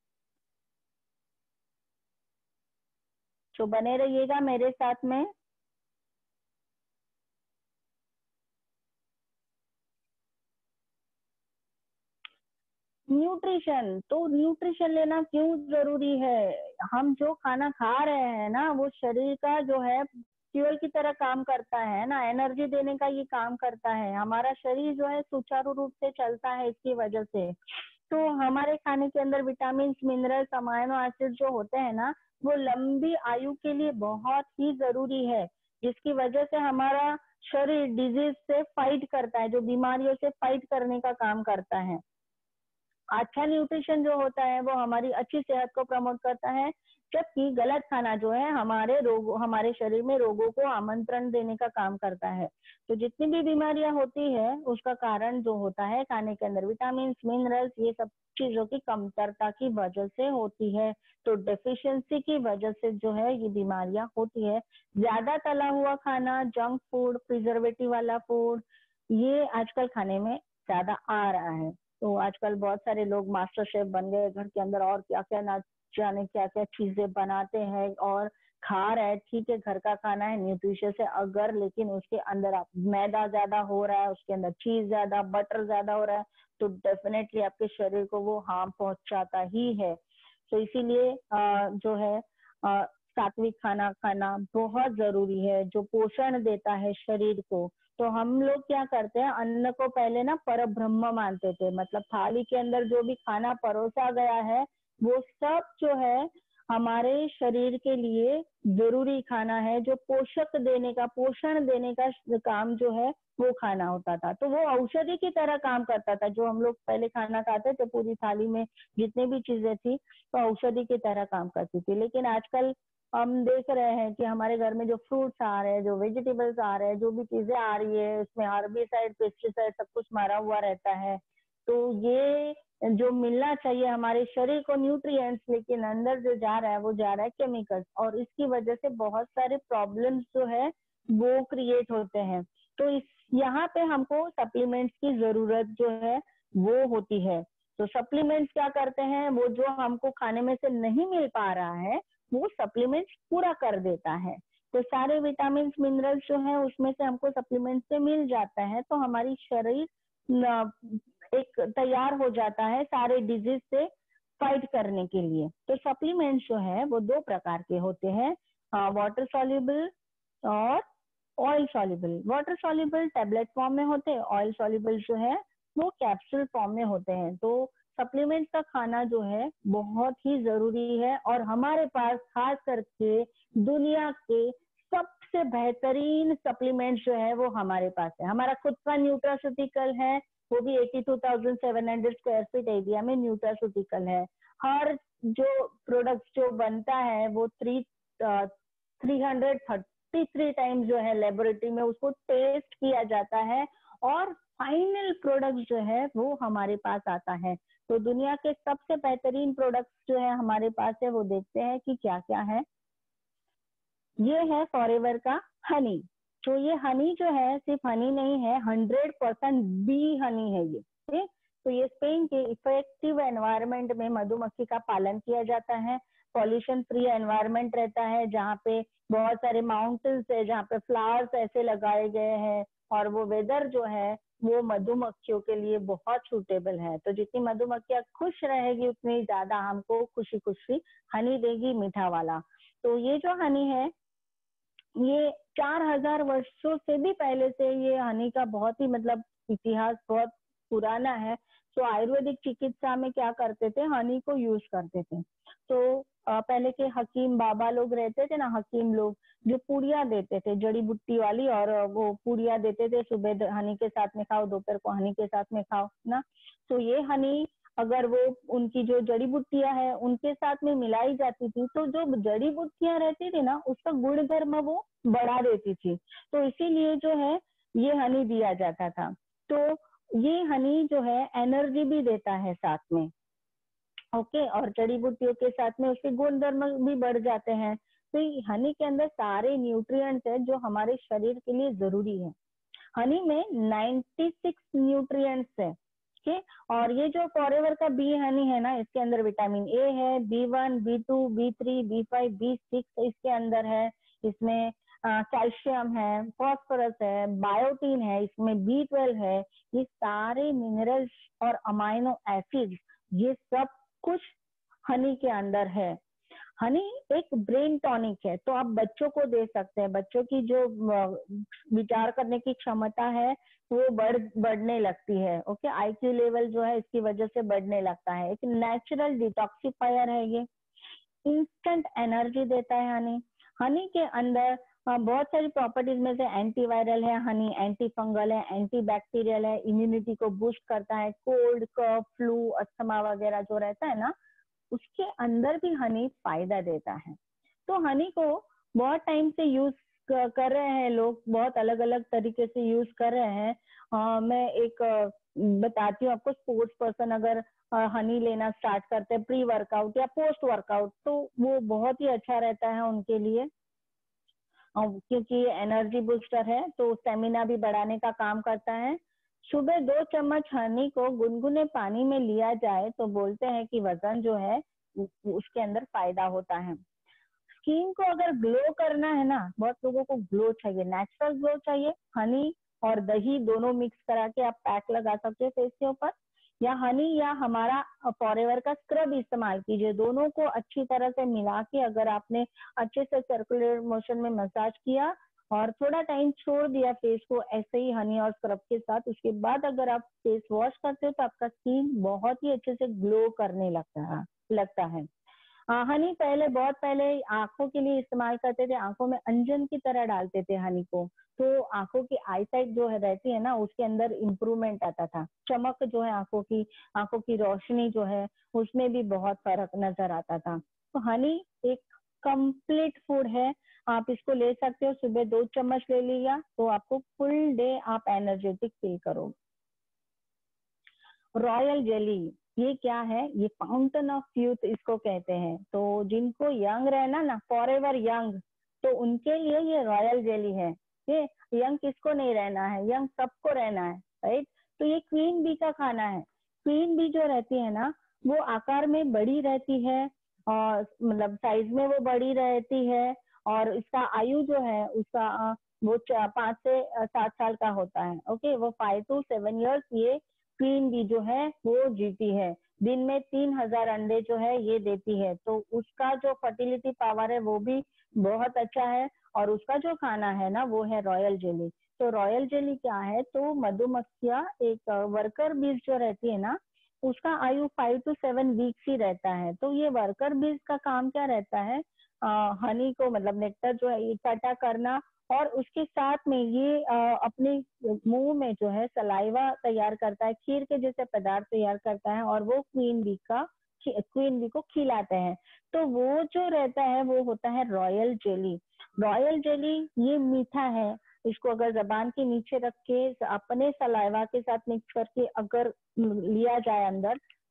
तो बने रहिएगा मेरे साथ में। न्यूट्रिशन, तो न्यूट्रिशन लेना क्यों जरूरी है? हम जो खाना खा रहे हैं ना वो शरीर का जो है फ्यूल की तरह काम करता है ना, एनर्जी देने का ये काम करता है। हमारा शरीर जो है सुचारू रूप से चलता है इसकी वजह से। तो हमारे खाने के अंदर विटामिन, मिनरल्स, अमाइनो एसिड जो होते हैं ना वो लंबी आयु के लिए बहुत ही जरूरी है, जिसकी वजह से हमारा शरीर डिजीज से फाइट करता है, जो बीमारियों से फाइट करने का काम करता है। अच्छा न्यूट्रिशन जो होता है वो हमारी अच्छी सेहत को प्रमोट करता है, जबकि गलत खाना जो है हमारे रोग हमारे शरीर में रोगों को आमंत्रण देने का काम करता है। तो जितनी भी बीमारियां होती है उसका कारण जो होता है खाने के अंदर विटामिन, मिनरल्स, ये सब चीजों की कमतरता की वजह से होती है। तो डेफिशिएंसी की वजह से जो है ये बीमारियां होती है। ज्यादा तला हुआ खाना, जंक फूड, प्रिजर्वेटिव वाला फूड, ये आजकल खाने में ज्यादा आ रहा है। तो आजकल बहुत सारे लोग मास्टर शेफ बन गए, घर के अंदर और क्या क्या ना जाने क्या क्या चीजें बनाते हैं और खा रहे हैं। ठीक है, घर का खाना है न्यूट्रिशियस है, अगर लेकिन उसके अंदर आप मैदा ज्यादा हो रहा है, उसके अंदर चीज ज्यादा, बटर ज्यादा हो रहा है, तो डेफिनेटली आपके शरीर को वो हार्म पहुंचाता ही है। तो इसीलिए जो है सात्विक खाना खाना बहुत जरूरी है, जो पोषण देता है शरीर को। तो हम लोग क्या करते हैं, अन्न को पहले ना पर ब्रह्म मानते थे, मतलब थाली के अंदर जो भी खाना परोसा गया है वो सब जो है हमारे शरीर के लिए जरूरी खाना है, जो पोषक देने का, पोषण देने का काम जो है वो खाना होता था। तो वो औषधि की तरह काम करता था। जो हम लोग पहले खाना खाते थे, पूरी थाली में जितनी भी चीजें थी तो औषधि की तरह काम करती थी। लेकिन आजकल हम देख रहे हैं कि हमारे घर में जो फ्रूट्स आ रहे हैं, जो वेजिटेबल्स आ रहे हैं, जो भी चीजें आ रही है उसमें हर्बिसाइड, पेस्टिसाइड सब कुछ मारा हुआ रहता है। तो ये जो मिलना चाहिए हमारे शरीर को न्यूट्रिएंट्स, लेकिन अंदर जो जा रहा है वो जा रहा है केमिकल्स, और इसकी वजह से बहुत सारे प्रॉब्लम्स जो है वो क्रिएट होते हैं। तो इस यहाँ पे हमको सप्लीमेंट्स की जरूरत जो है वो होती है। तो सप्लीमेंट्स क्या करते हैं, वो जो हमको खाने में से नहीं मिल पा रहा है वो सप्लीमेंट्स पूरा कर देता है। तो सारे विटामिन, मिनरल्स जो है उसमें से हमको सप्लीमेंट से मिल जाता है, तो हमारी शरीर एक तैयार हो जाता है सारे डिजीज से फाइट करने के लिए। तो सप्लीमेंट्स जो है वो दो प्रकार के होते हैं, वाटर सॉल्युबल और oil soluble. Water soluble tablet form में होते हैं, ऑयल सॉल्युबल जो है वो कैप्सूल फॉर्म में होते हैं। तो सप्लीमेंट का खाना जो है बहुत ही जरूरी है, और हमारे पास खास करके दुनिया के सबसे बेहतरीन सप्लीमेंट जो है वो हमारे पास है। हमारा खुद का न्यूट्रास्यूटिकल है, वो भी बयासी हज़ार सात सौ स्क्वायर फीट एरिया में न्यूट्रास्यूटिकल है। हर जो प्रोडक्ट जो बनता है वो three three hundred thirty three times जो है लेबोरेटरी में उसको टेस्ट किया जाता है, और फाइनल प्रोडक्ट जो है वो हमारे पास आता है। तो दुनिया के सबसे बेहतरीन प्रोडक्ट्स जो है हमारे पास है, वो देखते हैं कि क्या क्या है। ये है फॉरएवर का हनी। तो ये हनी जो है सिर्फ हनी नहीं है, हंड्रेड परसेंट बी हनी है ये, ठीक। तो ये स्पेन के इफेक्टिव एनवायरनमेंट में मधुमक्खी का पालन किया जाता है। पॉल्यूशन फ्री एनवायरनमेंट रहता है, जहाँ पे बहुत सारे माउंटेन्स है, जहाँ पे फ्लावर्स ऐसे लगाए गए हैं, और वो वेदर जो है वो मधुमक्खियों के लिए बहुत सूटेबल है। तो जितनी मधुमक्खियां खुश रहेगी उतनी ज्यादा हमको खुशी खुशी हनी देगी, मीठा वाला। तो ये जो हनी है ये चार हजार वर्षों से भी पहले से ये हनी का बहुत ही मतलब इतिहास बहुत पुराना है। तो आयुर्वेदिक चिकित्सा में क्या करते थे, हनी को यूज करते थे। तो पहले के हकीम बाबा लोग रहते थे ना, हकीम लोग, जो पुड़िया देते थे जड़ी बूटी वाली, और वो पुड़िया देते थे, सुबह हनी के साथ में खाओ, दोपहर को हनी के साथ में खाओ ना। तो ये हनी अगर वो उनकी जो जड़ी बूटियां है उनके साथ में मिलाई जाती थी, तो जो जड़ी बूटियां रहती थी ना उसका गुण धर्म वो बढ़ा देती थी। तो इसीलिए जो है ये हनी दिया जाता था। तो ये हनी जो है एनर्जी भी देता है साथ में, ओके। और जड़ी बूटियों के साथ में उसके गुण धर्म भी बढ़ जाते हैं। तो हनी के अंदर सारे न्यूट्रिएंट्स है जो हमारे शरीर के लिए जरूरी है। हनी में छियानवे न्यूट्रिएंट्स है, ठीक है। और ये जो फॉरएवर का बी हनी है ना, इसके अंदर विटामिन ए है, B one, B two, B three, B five, B six इसके अंदर है। इसमें कैल्शियम है, फॉस्फोरस है, बायोटीन है, इसमें बी ट्वेल्व है। ये सारे मिनरल्स और अमाइनो एसिड ये सब कुछ हनी के अंदर है। हनी एक ब्रेन टॉनिक है, तो आप बच्चों को दे सकते हैं। बच्चों की जो विचार करने की क्षमता है वो बढ़ बढ़ने लगती है, ओके। आईक्यू लेवल जो है इसकी वजह से बढ़ने लगता है। एक नेचुरल डिटॉक्सिफायर है ये, इंस्टेंट एनर्जी देता है हनी। हनी के अंदर बहुत सारी प्रॉपर्टीज में से एंटीवायरल है हनी, एंटी फंगल है, एंटी बैक्टीरियल है, इम्यूनिटी को बूस्ट करता है, कोल्ड कफ फ्लू अस्थमा वगैरह जो रहता है ना उसके अंदर भी हनी फायदा देता है। तो हनी को बहुत टाइम से यूज कर रहे हैं लोग, बहुत अलग अलग तरीके से यूज कर रहे हैं। आ, मैं एक बताती हूँ आपको। स्पोर्ट्स पर्सन अगर हनी लेना स्टार्ट करते हैं प्री वर्कआउट या पोस्ट वर्कआउट, तो वो बहुत ही अच्छा रहता है उनके लिए, क्योंकि एनर्जी बूस्टर है, तो स्टेमिना भी बढ़ाने का काम करता है। सुबह दो चम्मच हनी को गुनगुने पानी में लिया जाए तो बोलते हैं कि वजन जो है उसके अंदर फायदा होता है। स्किन को अगर ग्लो करना है ना, बहुत लोगों को ग्लो चाहिए, नेचुरल ग्लो चाहिए, हनी और दही दोनों मिक्स करा के आप पैक लगा सकते हैं फेस के ऊपर, या हनी या हमारा फॉरएवर का स्क्रब इस्तेमाल कीजिए। दोनों को अच्छी तरह से मिला के अगर आपने अच्छे से सर्कुलर मोशन में मसाज किया और थोड़ा टाइम छोड़ दिया फेस को ऐसे ही हनी और स्क्रब के साथ, उसके बाद अगर आप फेस वॉश करते हो तो आपका स्किन बहुत ही अच्छे से ग्लो करने लगता है लगता है आ, हनी पहले बहुत पहले आंखों के लिए इस्तेमाल करते थे, आंखों में अंजन की तरह डालते थे हनी को, तो आंखों की आई साइट जो है रहती है ना उसके अंदर इम्प्रूवमेंट आता था, चमक जो है आंखों की आंखों की रोशनी जो है उसमें भी बहुत फर्क नजर आता था। तो हनी एक कंप्लीट फूड है, आप इसको ले सकते हो। सुबह दो चम्मच ले लिया तो आपको फुल डे आप एनर्जेटिक फील करोगे। रॉयल जेली, ये क्या है, ये फाउंटेन ऑफ यूथ इसको कहते हैं। तो जिनको यंग रहना ना, फॉरएवर यंग, तो उनके लिए ये रॉयल जेली है। ये यंग किसको नहीं रहना है, यंग सबको रहना है, राइट। तो ये क्वीन बी का खाना है। क्वीन बी जो रहती है ना वो आकार में बड़ी रहती है, और मतलब साइज में वो बड़ी रहती है, और इसका आयु जो है उसका वो पांच से सात साल का होता है, ओके। वो फाइव टू सेवन ईयर्स ये क्वीन बी जो है वो जीती है। दिन में तीन हजार अंडे जो है ये देती है, तो उसका जो फर्टिलिटी पावर है वो भी बहुत अच्छा है। और उसका जो खाना है ना वो है रॉयल जेली। तो रॉयल जेली क्या है, तो मधुमक्खियां एक वर्कर बीज जो रहती है ना उसका आयु फाइव टू सेवन वीक्स ही रहता है। तो ये वर्कर बीज का काम क्या रहता है, आ, हनी को मतलब नेक्टर जो है इकट्ठा करना, और उसके साथ में ये आ, अपने मुंह में जो है सलाइवा तैयार करता है, खीर के जैसे पदार्थ तैयार करता है, और वो क्वीन बी का क्वीन बी को खिलाते हैं। तो वो जो रहता है वो होता है रॉयल जेली। रॉयल जेली ये मीठा है, इसको अगर जबान के नीचे रख के अपने सलाइवा के साथ मिक्स करके अगर लिया जाए अंदर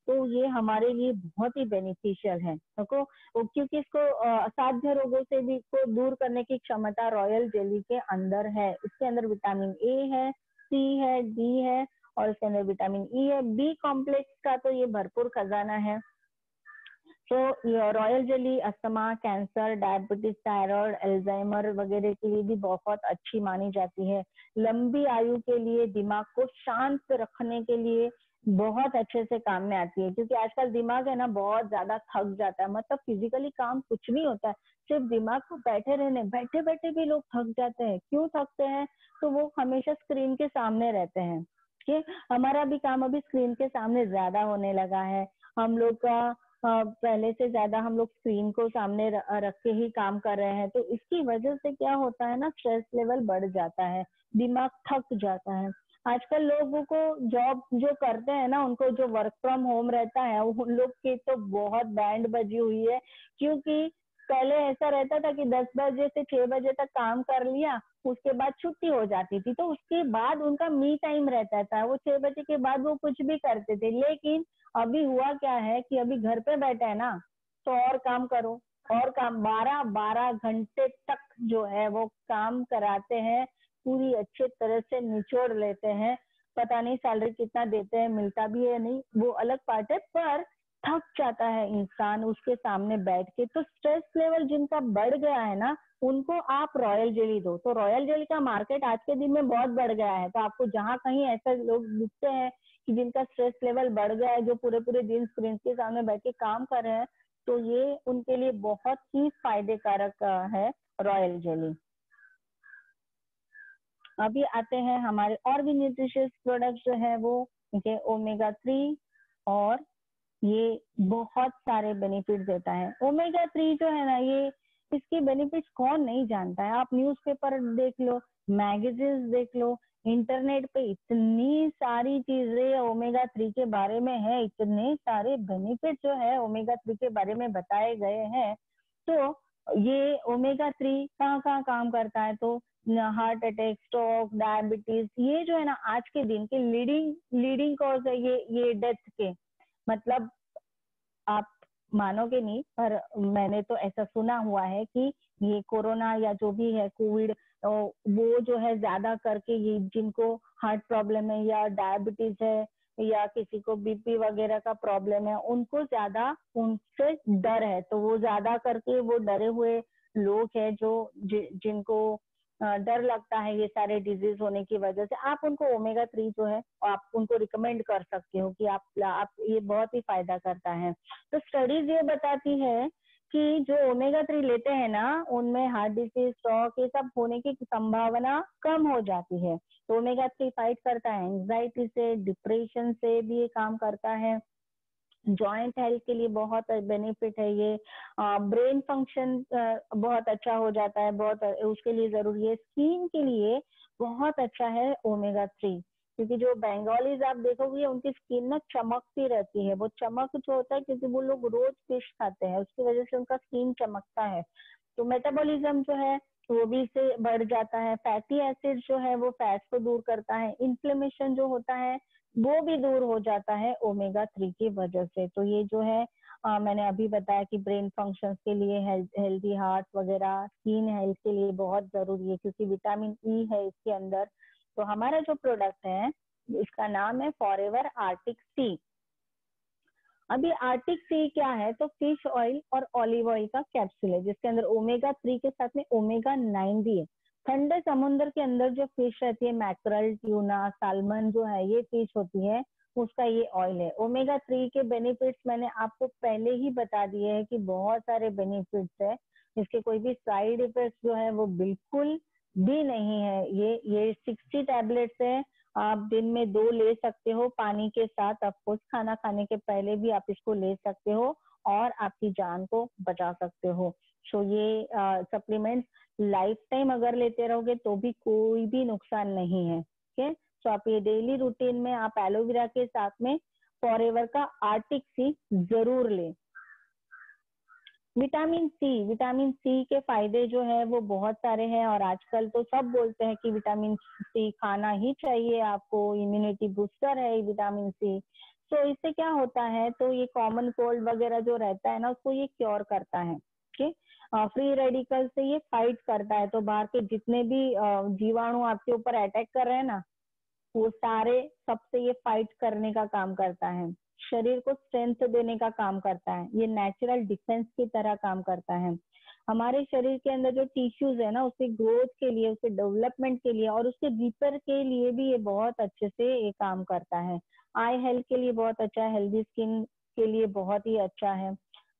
तो ये हमारे लिए बहुत ही बेनिफिशियल है। देखो क्योंकि इसको असाध्य रोगों से भी को दूर करने की क्षमता रॉयल जेली के अंदर है। इसके अंदर विटामिन ए है, सी है, डी है और इसके अंदर विटामिन ई है। बी कॉम्प्लेक्स का तो ये भरपूर खजाना है। तो royal jelly asthma, cancer, diabetes, thyroid, Alzheimer वगैरह के लिए भी बहुत अच्छी मानी जाती है। लंबी आयु के लिए, दिमाग को शांत रखने के लिए बहुत अच्छे से काम में आती है। क्योंकि आजकल दिमाग है ना बहुत ज्यादा थक जाता है, मतलब फिजिकली काम कुछ नहीं होता है, सिर्फ दिमाग को बैठे रहने बैठे बैठे भी लोग थक जाते हैं। क्यों थकते हैं? तो वो हमेशा स्क्रीन के सामने रहते हैं। ठीक, हमारा भी काम अभी स्क्रीन के सामने ज्यादा होने लगा है। हम लोग का Uh, पहले से ज्यादा हम लोग स्क्रीन को सामने रख के ही काम कर रहे हैं। तो इसकी वजह से क्या होता है ना, स्ट्रेस लेवल बढ़ जाता है, दिमाग थक जाता है। आजकल लोगों को जॉब जो करते हैं ना, उनको जो वर्क फ्रॉम होम रहता है, उन लोग की तो बहुत बैंड बजी हुई है। क्योंकि पहले ऐसा रहता था कि दस बजे से छह बजे तक काम कर लिया, उसके बाद छुट्टी हो जाती थी, तो उसके बाद उनका मी टाइम रहता था, वो छह बजे के बाद वो कुछ भी करते थे। लेकिन अभी हुआ क्या है कि अभी घर पे बैठे है ना, तो और काम करो और काम, बारह बारह घंटे तक जो है वो काम कराते हैं, पूरी अच्छे तरह से निचोड़ लेते हैं। पता नहीं सैलरी कितना देते हैं, मिलता भी है नहीं, वो अलग पार्ट है, पर थक जाता है इंसान उसके सामने बैठ के। तो स्ट्रेस लेवल जिनका बढ़ गया है ना, उनको आप रॉयल जेली दो। तो रॉयल जेली का मार्केट आज के दिन में बहुत बढ़ गया है। तो आपको जहां कहीं ऐसे लोग दिखते हैं कि जिनका स्ट्रेस लेवल बढ़ गया है, जो पूरे पूरे दिन स्क्रीन के सामने बैठ के काम कर रहे हैं, तो ये उनके लिए बहुत ही फायदे कारक है रॉयल जेली। अभी आते हैं हमारे और भी न्यूट्रिशियस प्रोडक्ट जो है वो ये ओमेगा थ्री, और ये बहुत सारे बेनिफिट देता है। ओमेगा थ्री जो है ना, ये इसके बेनिफिट्स कौन नहीं जानता है। आप न्यूज़पेपर देख लो, मैगजीन्स देख लो, इंटरनेट पे इतनी सारी चीजें ओमेगा थ्री के बारे में है, इतने सारे बेनिफिट जो है ओमेगा थ्री के बारे में बताए गए हैं। तो ये ओमेगा थ्री कहाँ कहाँ काम करता है, तो हार्ट अटैक, स्ट्रोक, डायबिटीज, ये जो है ना आज के दिन के लीडिंग लीडिंग कॉज है ये ये डेथ के। मतलब आप मानोगे नहीं, पर मैंने तो ऐसा सुना हुआ है कि ये कोरोना या जो भी है कोविड, वो जो है ज्यादा करके ये जिनको हार्ट प्रॉब्लम है या डायबिटीज है या किसी को बीपी वगैरह का प्रॉब्लम है, उनको ज्यादा उनसे डर है। तो वो ज्यादा करके वो डरे हुए लोग हैं जो जि, जिनको डर लगता है ये सारे डिजीज होने की वजह से, आप उनको ओमेगा थ्री जो है आप उनको रिकमेंड कर सकते हो कि आप आप ये बहुत ही फायदा करता है। तो स्टडीज ये बताती है कि जो ओमेगा थ्री लेते हैं ना, उनमें हार्ट डिजीज, स्ट्रोक, ये सब होने की संभावना कम हो जाती है। तो ओमेगा थ्री फाइट करता है एंजाइटी से, डिप्रेशन से भी ये काम करता है। जॉइंट हेल्थ के लिए बहुत बेनिफिट है ये। ब्रेन फंक्शन बहुत अच्छा हो जाता है, बहुत उसके लिए जरूरी है। स्किन के लिए बहुत अच्छा है ओमेगा थ्री, क्योंकि जो बंगालीज आप देखोगे उनकी स्किन ना चमकती रहती है। वो चमक जो होता है क्योंकि वो लोग रोज फिश खाते हैं, उसकी वजह से उनका स्किन चमकता है। तो मेटाबॉलिज्म जो है वो भी इससे बढ़ जाता है। फैटी एसिड जो है वो फैट को दूर करता है। इन्फ्लेमेशन जो होता है वो भी दूर हो जाता है ओमेगा थ्री की वजह से। तो ये जो है आ, मैंने अभी बताया कि ब्रेन फंक्शंस के लिए, हेल्दी हार्ट वगैरह, स्किन हेल्थ के लिए बहुत जरूरी है, क्योंकि विटामिन ई है इसके अंदर। तो हमारा जो प्रोडक्ट है इसका नाम है फॉरएवर आर्टिक सी। अभी आर्टिक सी क्या है, तो फिश ऑयल और ऑलिव ऑयल का कैप्सूल है, जिसके अंदर ओमेगा थ्री के साथ में ओमेगा नाइन भी है। ठंडे समुद्र के अंदर जो फिश रहती है, मैकरल, ट्यूना, सालमन जो है, ये फिश होती है, उसका ये ऑयल है। ओमेगा थ्री के बेनिफिट्स मैंने आपको पहले ही बता दिए हैं कि बहुत सारे बेनिफिट्स है। इसके कोई भी साइड इफेक्ट जो है वो बिल्कुल भी नहीं है। ये ये सिक्सटी टैबलेट्स है, आप दिन में दो ले सकते हो पानी के साथ। ऑफकोर्स खाना खाने के पहले भी आप इसको ले सकते हो और आपकी जान को बचा सकते हो। सो ये सप्लीमेंट लाइफ टाइम अगर लेते रहोगे तो भी कोई भी नुकसान नहीं है। ठीक, तो आप ये डेली रूटीन में आप एलोवेरा के साथ में फॉरएवर का आर्टिक सी जरूर लें। विटामिन सी, विटामिन सी के फायदे जो है वो बहुत सारे हैं, और आजकल तो सब बोलते हैं कि विटामिन सी खाना ही चाहिए आपको, इम्यूनिटी बूस्टर है विटामिन सी। तो इससे क्या होता है, तो ये कॉमन कोल्ड वगैरह जो रहता है ना, उसको ये क्योर करता है। ओके, फ्री रेडिकल से ये फाइट करता है, तो बाहर के जितने भी जीवाणु आपके ऊपर अटैक कर रहे हैं ना, वो सारे सबसे ये फाइट करने का काम करता है, शरीर को स्ट्रेंथ देने का काम करता है, ये नेचुरल डिफेंस की तरह काम करता है। हमारे शरीर के अंदर जो टिश्यूज है ना, उसके ग्रोथ के लिए, उसके डेवलपमेंट के लिए और उसके रिपेयर के लिए भी ये बहुत अच्छे से ये काम करता है। आई हेल्थ के लिए बहुत अच्छा है, हेल्दी स्किन के लिए बहुत ही अच्छा है,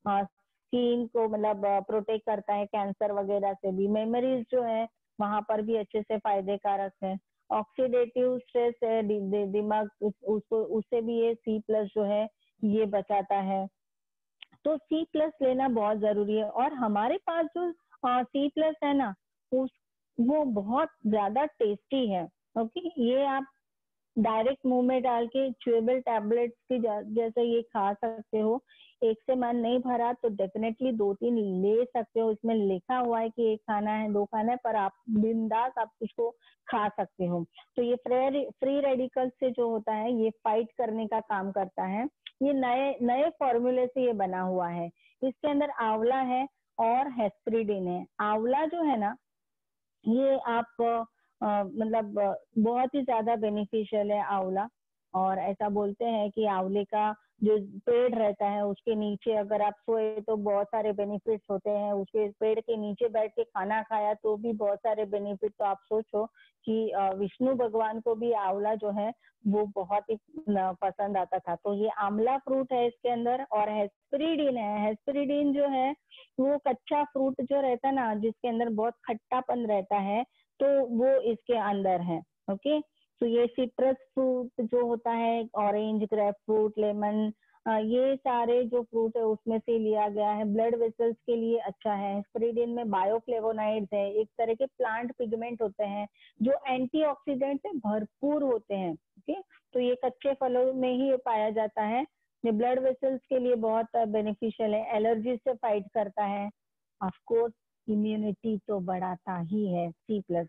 स्किन को मतलब प्रोटेक्ट करता है कैंसर वगैरह से भी, मेमोरीज जो है वहां पर भी अच्छे से फायदे कारक है। ऑक्सीडेटिव स्ट्रेस है, दिमाग उसको उससे भी ये सी प्लस जो है ये बचाता है। तो सी प्लस लेना बहुत जरूरी है। और हमारे पास जो सी प्लस है ना, उस वो बहुत ज्यादा टेस्टी है। ओके, ये आप डायरेक्ट मुंह में डाल के च्यूएबल टैबलेट्स की जैसे ये खा सकते हो। एक से मन नहीं भरा तो डेफिनेटली दो तीन ले सकते हो, इसमें लिखा हुआ है कि एक खाना है, दो खाना है, पर आप बिंदास आप इसको खा सकते हो। तो ये फ्री फ्री रेडिकल से जो होता है ये फाइट करने का काम करता है। ये नए नए फॉर्मूले से ये बना हुआ है। इसके अंदर आंवला है और हेस्परीडिन है। आंवला जो है ना, ये आप आ, मतलब बहुत ही ज्यादा बेनिफिशियल है आंवला। और ऐसा बोलते हैं कि आंवले का जो पेड़ रहता है उसके नीचे अगर आप सोए तो बहुत सारे बेनिफिट्स होते हैं, उसके पेड़ के नीचे बैठ के खाना खाया तो भी बहुत सारे बेनिफिट। तो आप सोचो कि विष्णु भगवान को भी आंवला जो है वो बहुत ही पसंद आता था। तो ये आंवला फ्रूट है इसके अंदर। और हेस्परीडिन है, हेस्परीडिन जो है वो कच्चा फ्रूट जो रहता है ना, जिसके अंदर बहुत खट्टापन रहता है, तो वो इसके अंदर है। ओके, तो ये सिट्रस फ्रूट जो होता है, ऑरेंज, ग्रेप फ्रूट, लेमन, ये सारे जो फ्रूट है उसमें से लिया गया है। ब्लड वेसल्स के लिए अच्छा है। हेस्परीडिन में बायोफ्लेवोनाइड्स है, एक तरह के प्लांट पिगमेंट होते हैं जो एंटीऑक्सीडेंट से भरपूर होते हैं। ओके, तो ये कच्चे फलों में ही पाया जाता है। ये ब्लड वेसल्स के लिए बहुत बेनिफिशियल है, एलर्जी से फाइट करता है, ऑफ कोर्स इम्यूनिटी तो बढ़ाता ही है सी प्लस।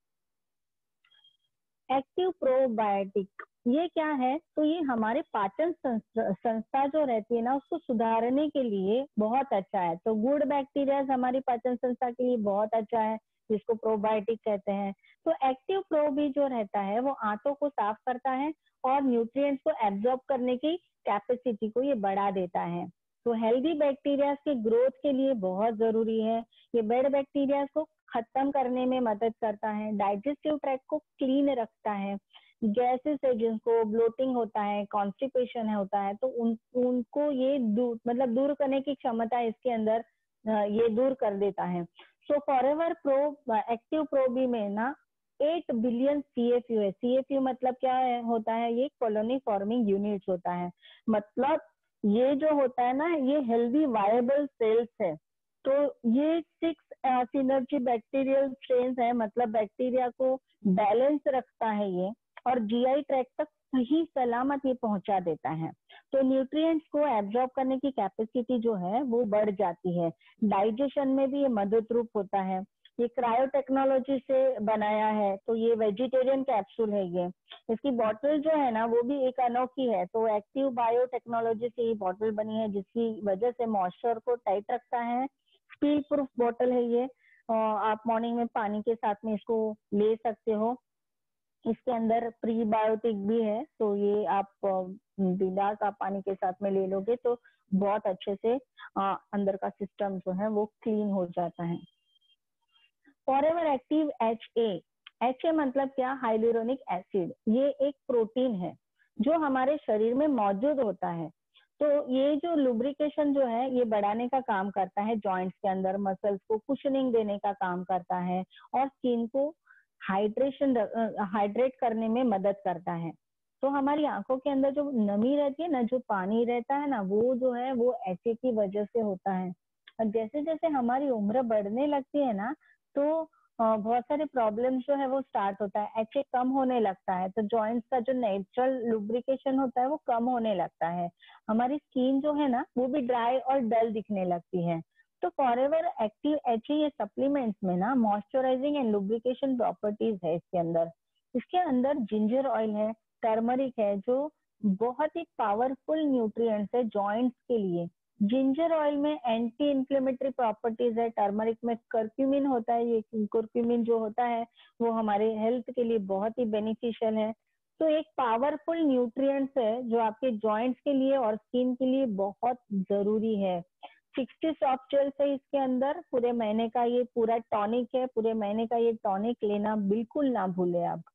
एक्टिव प्रोबायोटिक ये क्या है, तो ये हमारे पाचन संस्था जो रहती है ना उसको सुधारने के लिए बहुत अच्छा है। तो गुड बैक्टीरिया हमारी पाचन संस्था के लिए बहुत अच्छा है, जिसको प्रोबायोटिक कहते हैं। तो एक्टिव प्रो भी जो रहता है वो आंतों को साफ करता है और न्यूट्रिएंट्स को एब्जॉर्ब करने की कैपेसिटी को ये बढ़ा देता है। तो हेल्दी बैक्टीरिया के ग्रोथ के लिए बहुत जरूरी है। ये बैड बैक्टीरिया को खत्म करने में मदद करता है, डाइजेस्टिव ट्रैक्ट को क्लीन रखता है, गैसेस है जिनको ब्लोटिंग होता है, कॉन्स्टिपेशन होता है, तो उन उनको ये दूर मतलब दूर करने की क्षमता इसके अंदर ये दूर कर देता है। So forever pro active pro B में ना एट बिलियन सीएफयू है। सीएफयू मतलब क्या है, होता है ये कॉलोनी फॉर्मिंग यूनिट्स होता है। मतलब ये जो होता है ना, ये हेल्दी वायबल सेल्स है। तो ये सिक्स सिनर्जी बैक्टीरियल स्ट्रेन्स है, मतलब बैक्टीरिया को बैलेंस रखता है ये, और जीआई ट्रैक्ट तक सही सलामत ये पहुंचा देता है। तो न्यूट्रिएंट्स को एब्जॉर्ब करने की कैपेसिटी जो है वो बढ़ जाती है। डाइजेशन में भी ये मदद रूप होता है। ये क्रायो टेक्नोलॉजी से बनाया है, तो ये वेजिटेरियन कैप्सूल है। ये इसकी बॉटल जो है ना वो भी एक अनोखी है। तो एक्टिव बायो टेक्नोलॉजी से ये बॉटल बनी है, जिसकी वजह से मॉइस्चर को टाइट रखता है। स्पील प्रूफ बॉटल है ये, आप मॉर्निंग में पानी के साथ में इसको ले सकते हो। इसके अंदर प्रीबायोटिक भी है, तो ये आप बिंदास आप पानी के साथ में ले लोगे तो बहुत अच्छे से आ, अंदर का सिस्टम जो है वो क्लीन हो जाता है। फॉरएवर एक्टिव एच ए, एच ए मतलब क्या, हाइलुरोनिक एसिड। ये एक प्रोटीन है जो हमारे शरीर में मौजूद होता है। तो ये जो लुब्रिकेशन जो है ये बढ़ाने का काम करता है जॉइंट्स के अंदर, मसल्स को कुशनिंग देने का काम करता है, और स्किन को हाइड्रेशन हाइड्रेट करने में मदद करता है। तो हमारी आंखों के अंदर जो नमी रहती है ना, जो पानी रहता है ना, वो जो है वो एच ए की वजह से होता है। और जैसे जैसे हमारी उम्र बढ़ने लगती है ना, तो बहुत सारे प्रॉब्लम्स जो है वो स्टार्ट होता है, एच ए कम होने लगता है, तो जॉइंट्स का जो नेचुरल लुब्रिकेशन होता है वो कम होने लगता है। हमारी स्किन जो है ना वो भी ड्राई और डल दिखने लगती है। तो फॉरएवर एक्टिव एच ए ये सप्लीमेंट्स में ना मॉइस्चराइजिंग एंड लुब्रिकेशन प्रॉपर्टीज है इसके अंदर। इसके अंदर जिंजर ऑयल है, टर्मरिक है, जो बहुत ही पावरफुल न्यूट्रिएंट्स है जॉइंट्स के लिए। जिंजर ऑयल में एंटी इन्फ्लेमेटरी प्रॉपर्टीज है, टर्मरिक में करक्यूमिन होता है, ये करक्यूमिन जो होता है वो हमारे हेल्थ के लिए बहुत ही बेनिफिशियल है। तो एक पावरफुल न्यूट्रिएंट्स है जो आपके जॉइंट्स के लिए और स्किन के लिए बहुत जरूरी है। सिक्सटी सॉफ्ट जेल्स है इसके अंदर, पूरे महीने का ये पूरा टॉनिक है, पूरे महीने का ये टॉनिक लेना बिल्कुल ना भूले आप।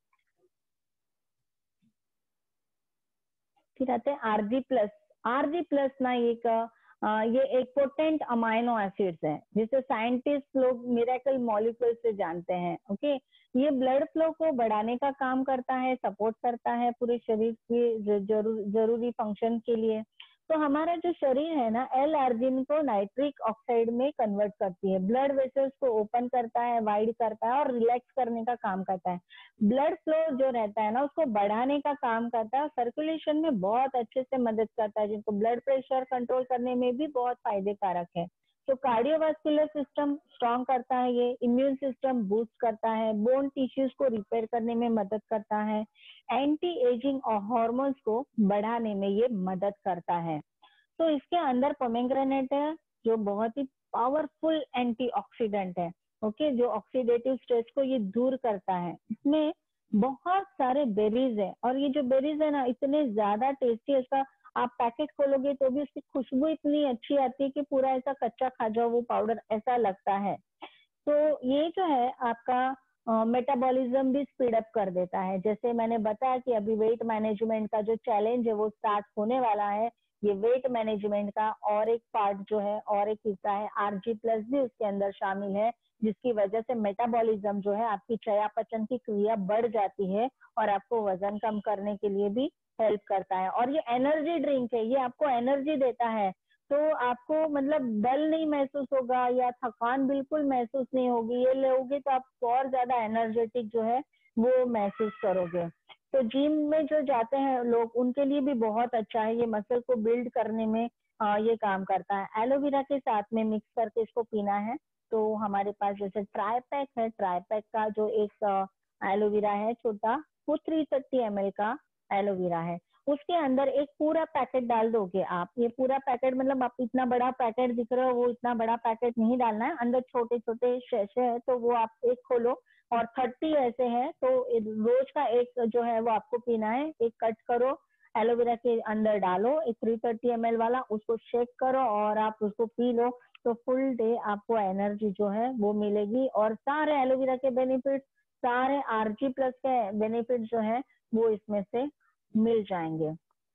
फिर आते हैं आरजी प्लस। आरजी प्लस ना एक आ, ये एक पोटेंट अमाइनो एसिड्स है जिसे साइंटिस्ट लोग मिरेकल मॉलिक्यूल से जानते हैं। ओके, ये ब्लड फ्लो को बढ़ाने का काम करता है, सपोर्ट करता है पूरे शरीर के जरूर, जरूरी फंक्शन के लिए। तो हमारा जो शरीर है ना, एल आर्जिन को नाइट्रिक ऑक्साइड में कन्वर्ट करती है, ब्लड वेसल्स को ओपन करता है, वाइड करता है और रिलैक्स करने का काम करता है। ब्लड फ्लो जो रहता है ना उसको बढ़ाने का काम करता है, सर्कुलेशन में बहुत अच्छे से मदद करता है, जिनको ब्लड प्रेशर कंट्रोल करने में भी बहुत फायदे कारक है। तो कार्डियोवास्कुलर सिस्टम स्ट्रॉन्ग करता है, ये इम्यून सिस्टम बूस्ट करता है, बोन टिश्यूज को रिपेयर करने में मदद करता है, एंटी एजिंग और हॉर्मोन्स को बढ़ाने में ये मदद करता है। तो इसके अंदर पोमेग्रेनेट है जो बहुत ही पावरफुल एंटीऑक्सीडेंट है। ओके, जो ऑक्सीडेटिव स्ट्रेस को ये दूर करता है। इसमें बहुत सारे बेरीज है और ये जो बेरीज है ना इतने ज्यादा टेस्टी है, इसका आप पैकेट खोलोगे तो भी उसकी खुशबू इतनी अच्छी आती है कि पूरा ऐसा कच्चा खा जाओ वो पाउडर ऐसा लगता है। तो ये जो है आपका मेटाबॉलिज्म भी स्पीड अप कर देता है। जैसे मैंने बताया कि अभी वेट मैनेजमेंट का जो चैलेंज है वो स्टार्ट होने वाला है, ये वेट मैनेजमेंट का और एक पार्ट जो है और एक हिस्सा है, आरजी प्लस भी उसके अंदर शामिल है, जिसकी वजह से मेटाबॉलिज्म जो है आपकी चयापचय की क्रिया बढ़ जाती है और आपको वजन कम करने के लिए भी हेल्प करता है। और ये एनर्जी ड्रिंक है, ये आपको एनर्जी देता है, तो आपको मतलब डल नहीं महसूस होगा या थकान बिल्कुल महसूस नहीं होगी। ये लोगे तो आप और ज्यादा एनर्जेटिक जो है वो महसूस करोगे। तो जिम में जो जाते हैं लोग उनके लिए भी बहुत अच्छा है, ये मसल को बिल्ड करने में आ, ये काम करता है। एलोवेरा के साथ में मिक्स करके इसको पीना है। तो हमारे पास जैसे ट्राईपैक है, ट्राईपैक का जो एक एलोवेरा है छोटा, वो थ्री थर्टी एम एल का एलोवेरा है, उसके अंदर एक पूरा पैकेट डाल दोगे आप। ये पूरा पैकेट मतलब आप इतना बड़ा पैकेट दिख रहा है, वो इतना बड़ा पैकेट नहीं डालना है, अंदर छोटे छोटे शैशे है, तो वो आप एक खोलो और थर्टी ऐसे हैं, तो रोज का एक जो है वो आपको पीना है। एक कट करो, एलोवेरा के अंदर डालो एक थ्री थर्टी एम एल वाला, उसको शेक करो और आप उसको पी लो। तो फुल डे आपको एनर्जी जो है वो मिलेगी और सारे एलोवेरा के बेनिफिट, सारे आरजी प्लस के बेनिफिट जो है वो इसमें से मिल जाएंगे।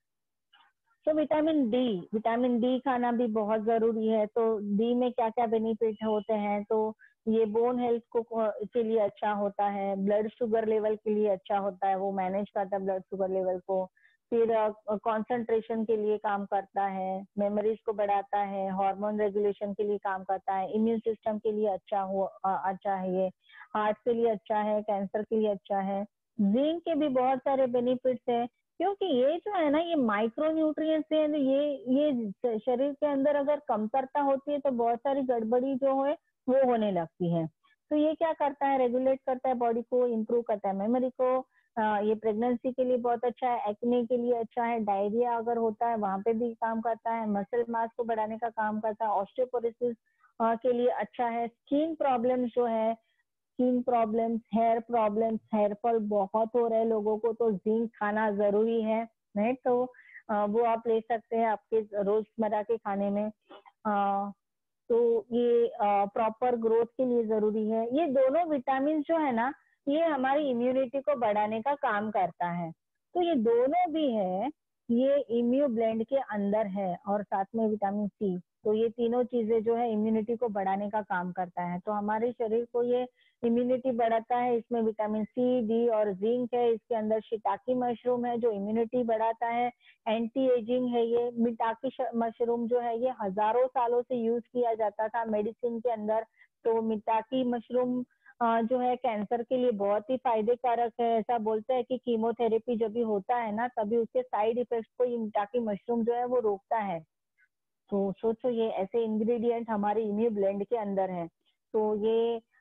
तो विटामिन डी, विटामिन डी खाना भी बहुत जरूरी है। तो डी में क्या क्या बेनिफिट होते हैं, तो ये बोन हेल्थ को के लिए अच्छा होता है, ब्लड शुगर लेवल के लिए अच्छा होता है, वो मैनेज करता है ब्लड शुगर लेवल को। फिर कंसंट्रेशन के लिए काम करता है, मेमोरीज को बढ़ाता है, हार्मोन रेगुलेशन के लिए काम करता है, इम्यून सिस्टम के लिए अच्छा हो अच्छा है, ये हार्ट के लिए अच्छा है, कैंसर के लिए अच्छा है। जिंक के भी बहुत सारे बेनिफिट्स है, क्योंकि ये जो है ना ये माइक्रो न्यूट्रिएंट्स है, ये ये शरीर के अंदर अगर कमतरता होती है तो बहुत सारी गड़बड़ी जो है वो होने लगती है। तो ये क्या करता है, रेगुलेट करता है बॉडी को, इम्प्रूव करता है मेमोरी को। आ, ये प्रेगनेंसी के लिए बहुत अच्छा है, एक्ने के लिए अच्छा है, डायरिया अगर होता है वहां पे भी काम करता है, मसल मास को बढ़ाने का काम करता है, ऑस्टियोपोरोसिस के लिए अच्छा है, स्किन प्रॉब्लम जो है, skin problems, hair problems, hair fall बहुत हो रहे हैं लोगों को, तो जिंक खाना जरूरी है, नहीं तो वो आप ले सकते हैं आपके रोजमर्रा के खाने में। आ, तो ये प्रॉपर ग्रोथ के लिए जरूरी है। ये दोनों विटामिन जो है ना ये हमारी इम्यूनिटी को बढ़ाने का काम करता है। तो ये दोनों भी है, ये इम्यू ब्लेंड के अंदर है और साथ में विटामिन सी। तो ये तीनों चीजें जो है इम्यूनिटी को बढ़ाने का काम करता है। तो हमारे शरीर को ये इम्यूनिटी बढ़ाता है। इसमें विटामिन सी, डी और जिंक है। इसके अंदर शिताकी मशरूम है जो इम्यूनिटी बढ़ाता है, एंटी एजिंग है। ये मिताकी मशरूम जो है ये हजारों सालों से यूज किया जाता था मेडिसिन के अंदर। तो मिताकी मशरूम जो है कैंसर के लिए बहुत ही फायदे कारक है। ऐसा बोलते हैं कि कीमोथेरेपी जब भी होता है ना तभी उसके साइड इफेक्ट को ये मिताकी मशरूम जो है वो रोकता है। तो सोचो ये ऐसे इंग्रेडिएंट हमारे इम्यू ब्लेंड के अंदर है। तो ये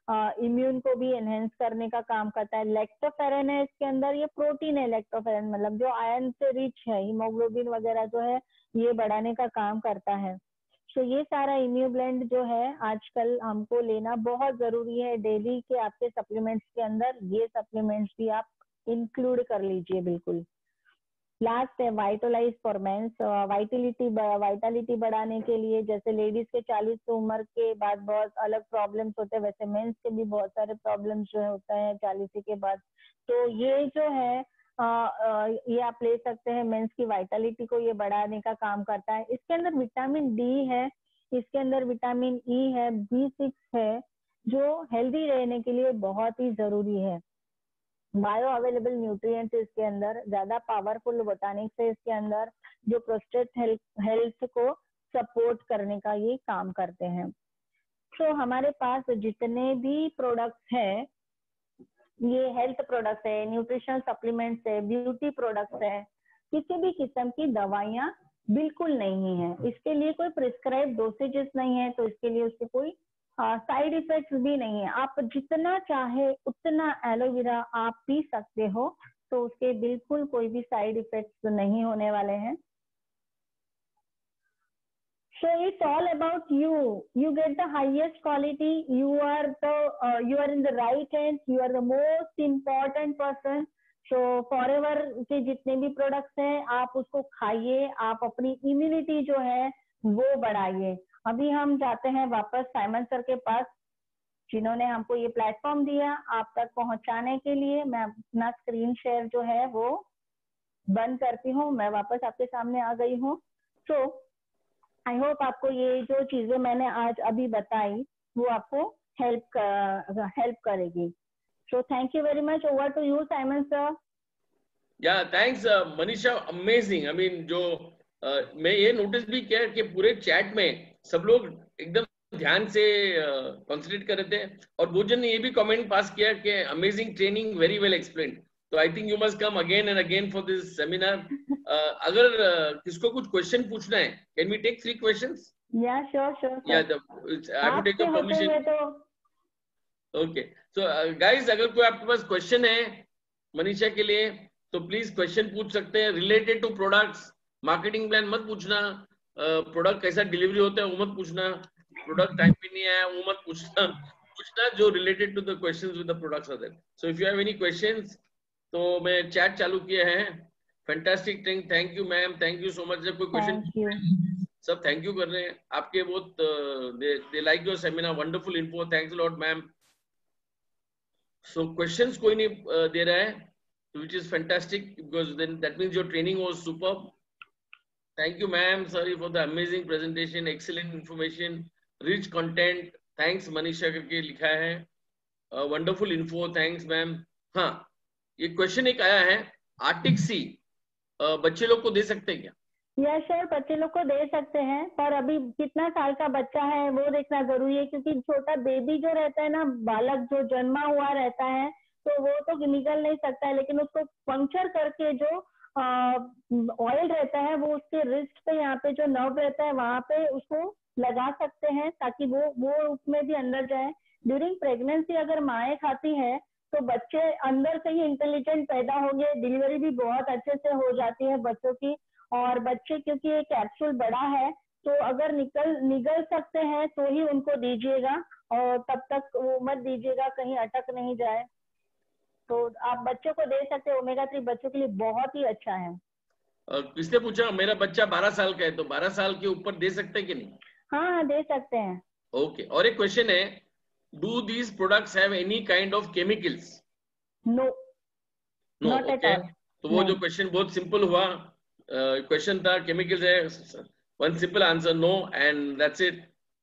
इम्यून को भी एनहेंस करने का काम करता है। लैक्टोफेरेन है इसके अंदर, ये प्रोटीन है लैक्टोफेरेन, मतलब जो आयरन से रिच है, हीमोग्लोबिन वगैरह जो है ये बढ़ाने का काम करता है। तो ये सारा इम्यूब्लेंड जो है आजकल हमको लेना बहुत जरूरी है डेली के आपके सप्लीमेंट्स के अंदर, ये सप्लीमेंट्स भी आप इंक्लूड कर लीजिए बिल्कुल। लास्ट है vitalize for men's, vitality vitality बढ़ाने के लिए, जैसे लेडीज के चालीस उम्र के बाद बहुत अलग प्रॉब्लम्स होते हैं, वैसे मेंस के भी बहुत सारे प्रॉब्लम्स जो है होता है चालीस के बाद। तो ये जो है आ, आ, ये आप ले सकते हैं, मेंस की वाइटलिटी को ये बढ़ाने का काम करता है। इसके अंदर विटामिन डी है, इसके अंदर विटामिन ई है, बी सिक्स है, जो हेल्दी रहने के लिए बहुत ही जरूरी है। बायो अवेलेबल न्यूट्रिएंट्स इसके अंदर, ज्यादा पावरफुल बोटानिक्स है इसके अंदर, जो प्रोस्टेट हेल्थ हेल्थ को सपोर्ट करने का ये काम करते हैं। तो हमारे पास जितने भी प्रोडक्ट्स हैं, ये हेल्थ प्रोडक्ट्स है, न्यूट्रिशन सप्लीमेंट्स है, ब्यूटी प्रोडक्ट्स है, किसी भी किस्म की दवाइयाँ बिल्कुल नहीं है, इसके लिए कोई प्रिस्क्राइब डोसेजेस नहीं है, तो इसके लिए उसके कोई साइड इफेक्ट्स भी नहीं है। आप जितना चाहे उतना एलोवेरा आप पी सकते हो, तो उसके बिल्कुल कोई भी साइड इफेक्ट्स नहीं होने वाले हैं। So it's all about you. You get the highest quality. You are the uh, you are in the right hands. You are the most important person. So forever के जितने भी प्रोडक्ट्स हैं आप उसको खाइए, आप अपनी इम्यूनिटी जो है वो बढ़ाइए। अभी हम जाते हैं वापस साइमन सर के पास, जिन्होंने हमको ये प्लेटफॉर्म दिया आप तक पहुंचाने के लिए। मैं अपना स्क्रीन शेयर जो है वो बंद करती हूँ, मैं वापस आपके सामने आ गई हूँ। तो आई होप आपको ये जो चीजें मैंने आज अभी बताई वो आपको हेल्प हेल्प करेगी। So thank you very much, over to you Simon sir. Yeah thanks Manisha, amazing. I mean जो uh, मैं ये नोटिस भी किया कि पूरे चैट में सब लोग एकदम ध्यान से कॉन्सेंट्रेट uh, कर रहे थे, और भोजन ने ये भी कमेंट पास किया कि amazing training, very well explained. तो I think you must come again and again for this seminar. अगर uh, किसको कुछ क्वेश्चन पूछना है, can we take three questions? Yeah sure sure yeah I have to take your permission. Okay, so guys, अगर कोई आपके पास question है मनीषा के लिए तो प्लीज क्वेश्चन पूछ सकते हैं related to products. Marketing plan मत पूछना, प्रोडक्ट uh, कैसा डिलीवरी होता है वो मत पूछना, प्रोडक्ट टाइम पे नहीं आया वो मत पूछना, पूछना जो related to the questions with the products are there. So if you have any questions तो मैं चैट चालू किया है। Fantastic thing, thank you ma'am, thank you so much. जब कोई क्वेश्चन, सब थैंक यू कर रहे हैं आपके, बहुत दे दे like your seminar, wonderful info, thanks a lot ma'am. So questions कोई नहीं uh, दे रहा है, which is fantastic because then that means your training was superb. Thank you ma'am, sorry for the amazing presentation, excellent information, rich content. Thanks Manisha करके लिखा है, uh, wonderful info, thanks ma'am। हाँ, ये question एक आया है, Arctic सी uh, बच्चे लोग को दे सकते हैं क्या? यस सर, बच्चे लोग को दे सकते हैं, पर अभी कितना साल का बच्चा है वो देखना जरूरी है, क्योंकि छोटा बेबी जो रहता है ना, बालक जो जन्मा हुआ रहता है, तो वो तो निकल नहीं सकता है, लेकिन उसको पंक्चर करके जो ऑयल रहता है वो उसके रिस्ट पे, यहाँ पे जो नर्व रहता है वहां पे उसको लगा सकते हैं, ताकि वो वो उसमें भी अंदर जाए। ड्यूरिंग प्रेगनेंसी अगर माएँ खाती है तो बच्चे अंदर से ही इंटेलिजेंट पैदा होंगे, डिलीवरी भी बहुत अच्छे से हो जाती है बच्चों की। और बच्चे क्योंकि ये कैप्सूल बड़ा है, तो अगर निकल निगल सकते हैं तो ही उनको दीजिएगा, और तब तक वो मत दीजिएगा कहीं अटक नहीं जाए। तो आप बच्चों को दे सकते हैं, ओमेगा थ्री बच्चों के लिए बहुत ही अच्छा है। किसने पूछा? मेरा बच्चा बारह साल का है, तो बारह साल के ऊपर दे सकते हैं कि नहीं? हाँ हाँ, दे सकते हैं। ओके, और एक क्वेश्चन है, do these products have any kind of chemicals? No, no, okay. तो वो जो क्वेश्चन बहुत सिंपल हुआ, क्वेश्चन uh, था केमिकल्स है, one simple answer no, and that's it.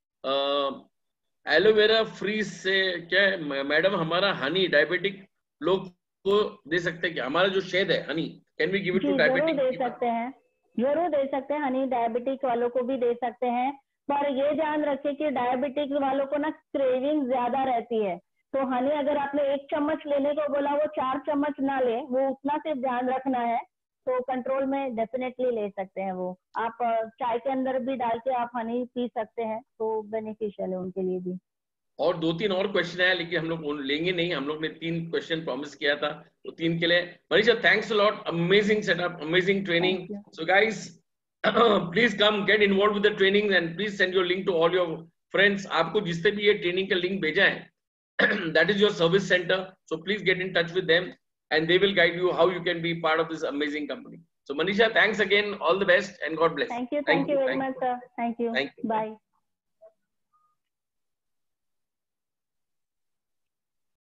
Aloe vera free से क्या है मैडम? हमारा हनी डायबिटिक लोग को दे सकते हैं क्या? हमारा जो शहद है honey, can we give it to diabetic? दे सकते हैं, जरूर दे सकते हैं, हनी डायबिटिक वालों को भी दे सकते हैं, पर ये ध्यान रखिए कि डायबिटिक वालों को ना क्रेविंग ज्यादा रहती है, तो हनी अगर आपने एक चम्मच लेने को बोला वो चार चम्मच ना ले, वो उतना से ध्यान रखना है, तो कंट्रोल में डेफिनेटली ले सकते हैं वो। आप चाय के अंदर भी डाल के आप हनी पी सकते हैं, तो बेनिफिशियल है उनके लिए भी। और दो तीन और क्वेश्चन है, लेकिन हम लोग लेंगे नहीं, हम लोग ने तीन क्वेश्चन प्रॉमिस किया था, तो तीन के लिए Manisha thanks a lot, amazing setup, amazing training. So guys please come get involved with the training and please send your link to all your friends. आपको जिससे भी ये ट्रेनिंग का लिंक भेजा है that is your service center, so please get in touch with them and they will guide you how you can be part of this amazing company. So Manisha, thanks again, all the best and God bless. Thank you, thank, thank you very much, sir. Thank you. Thank you. Bye.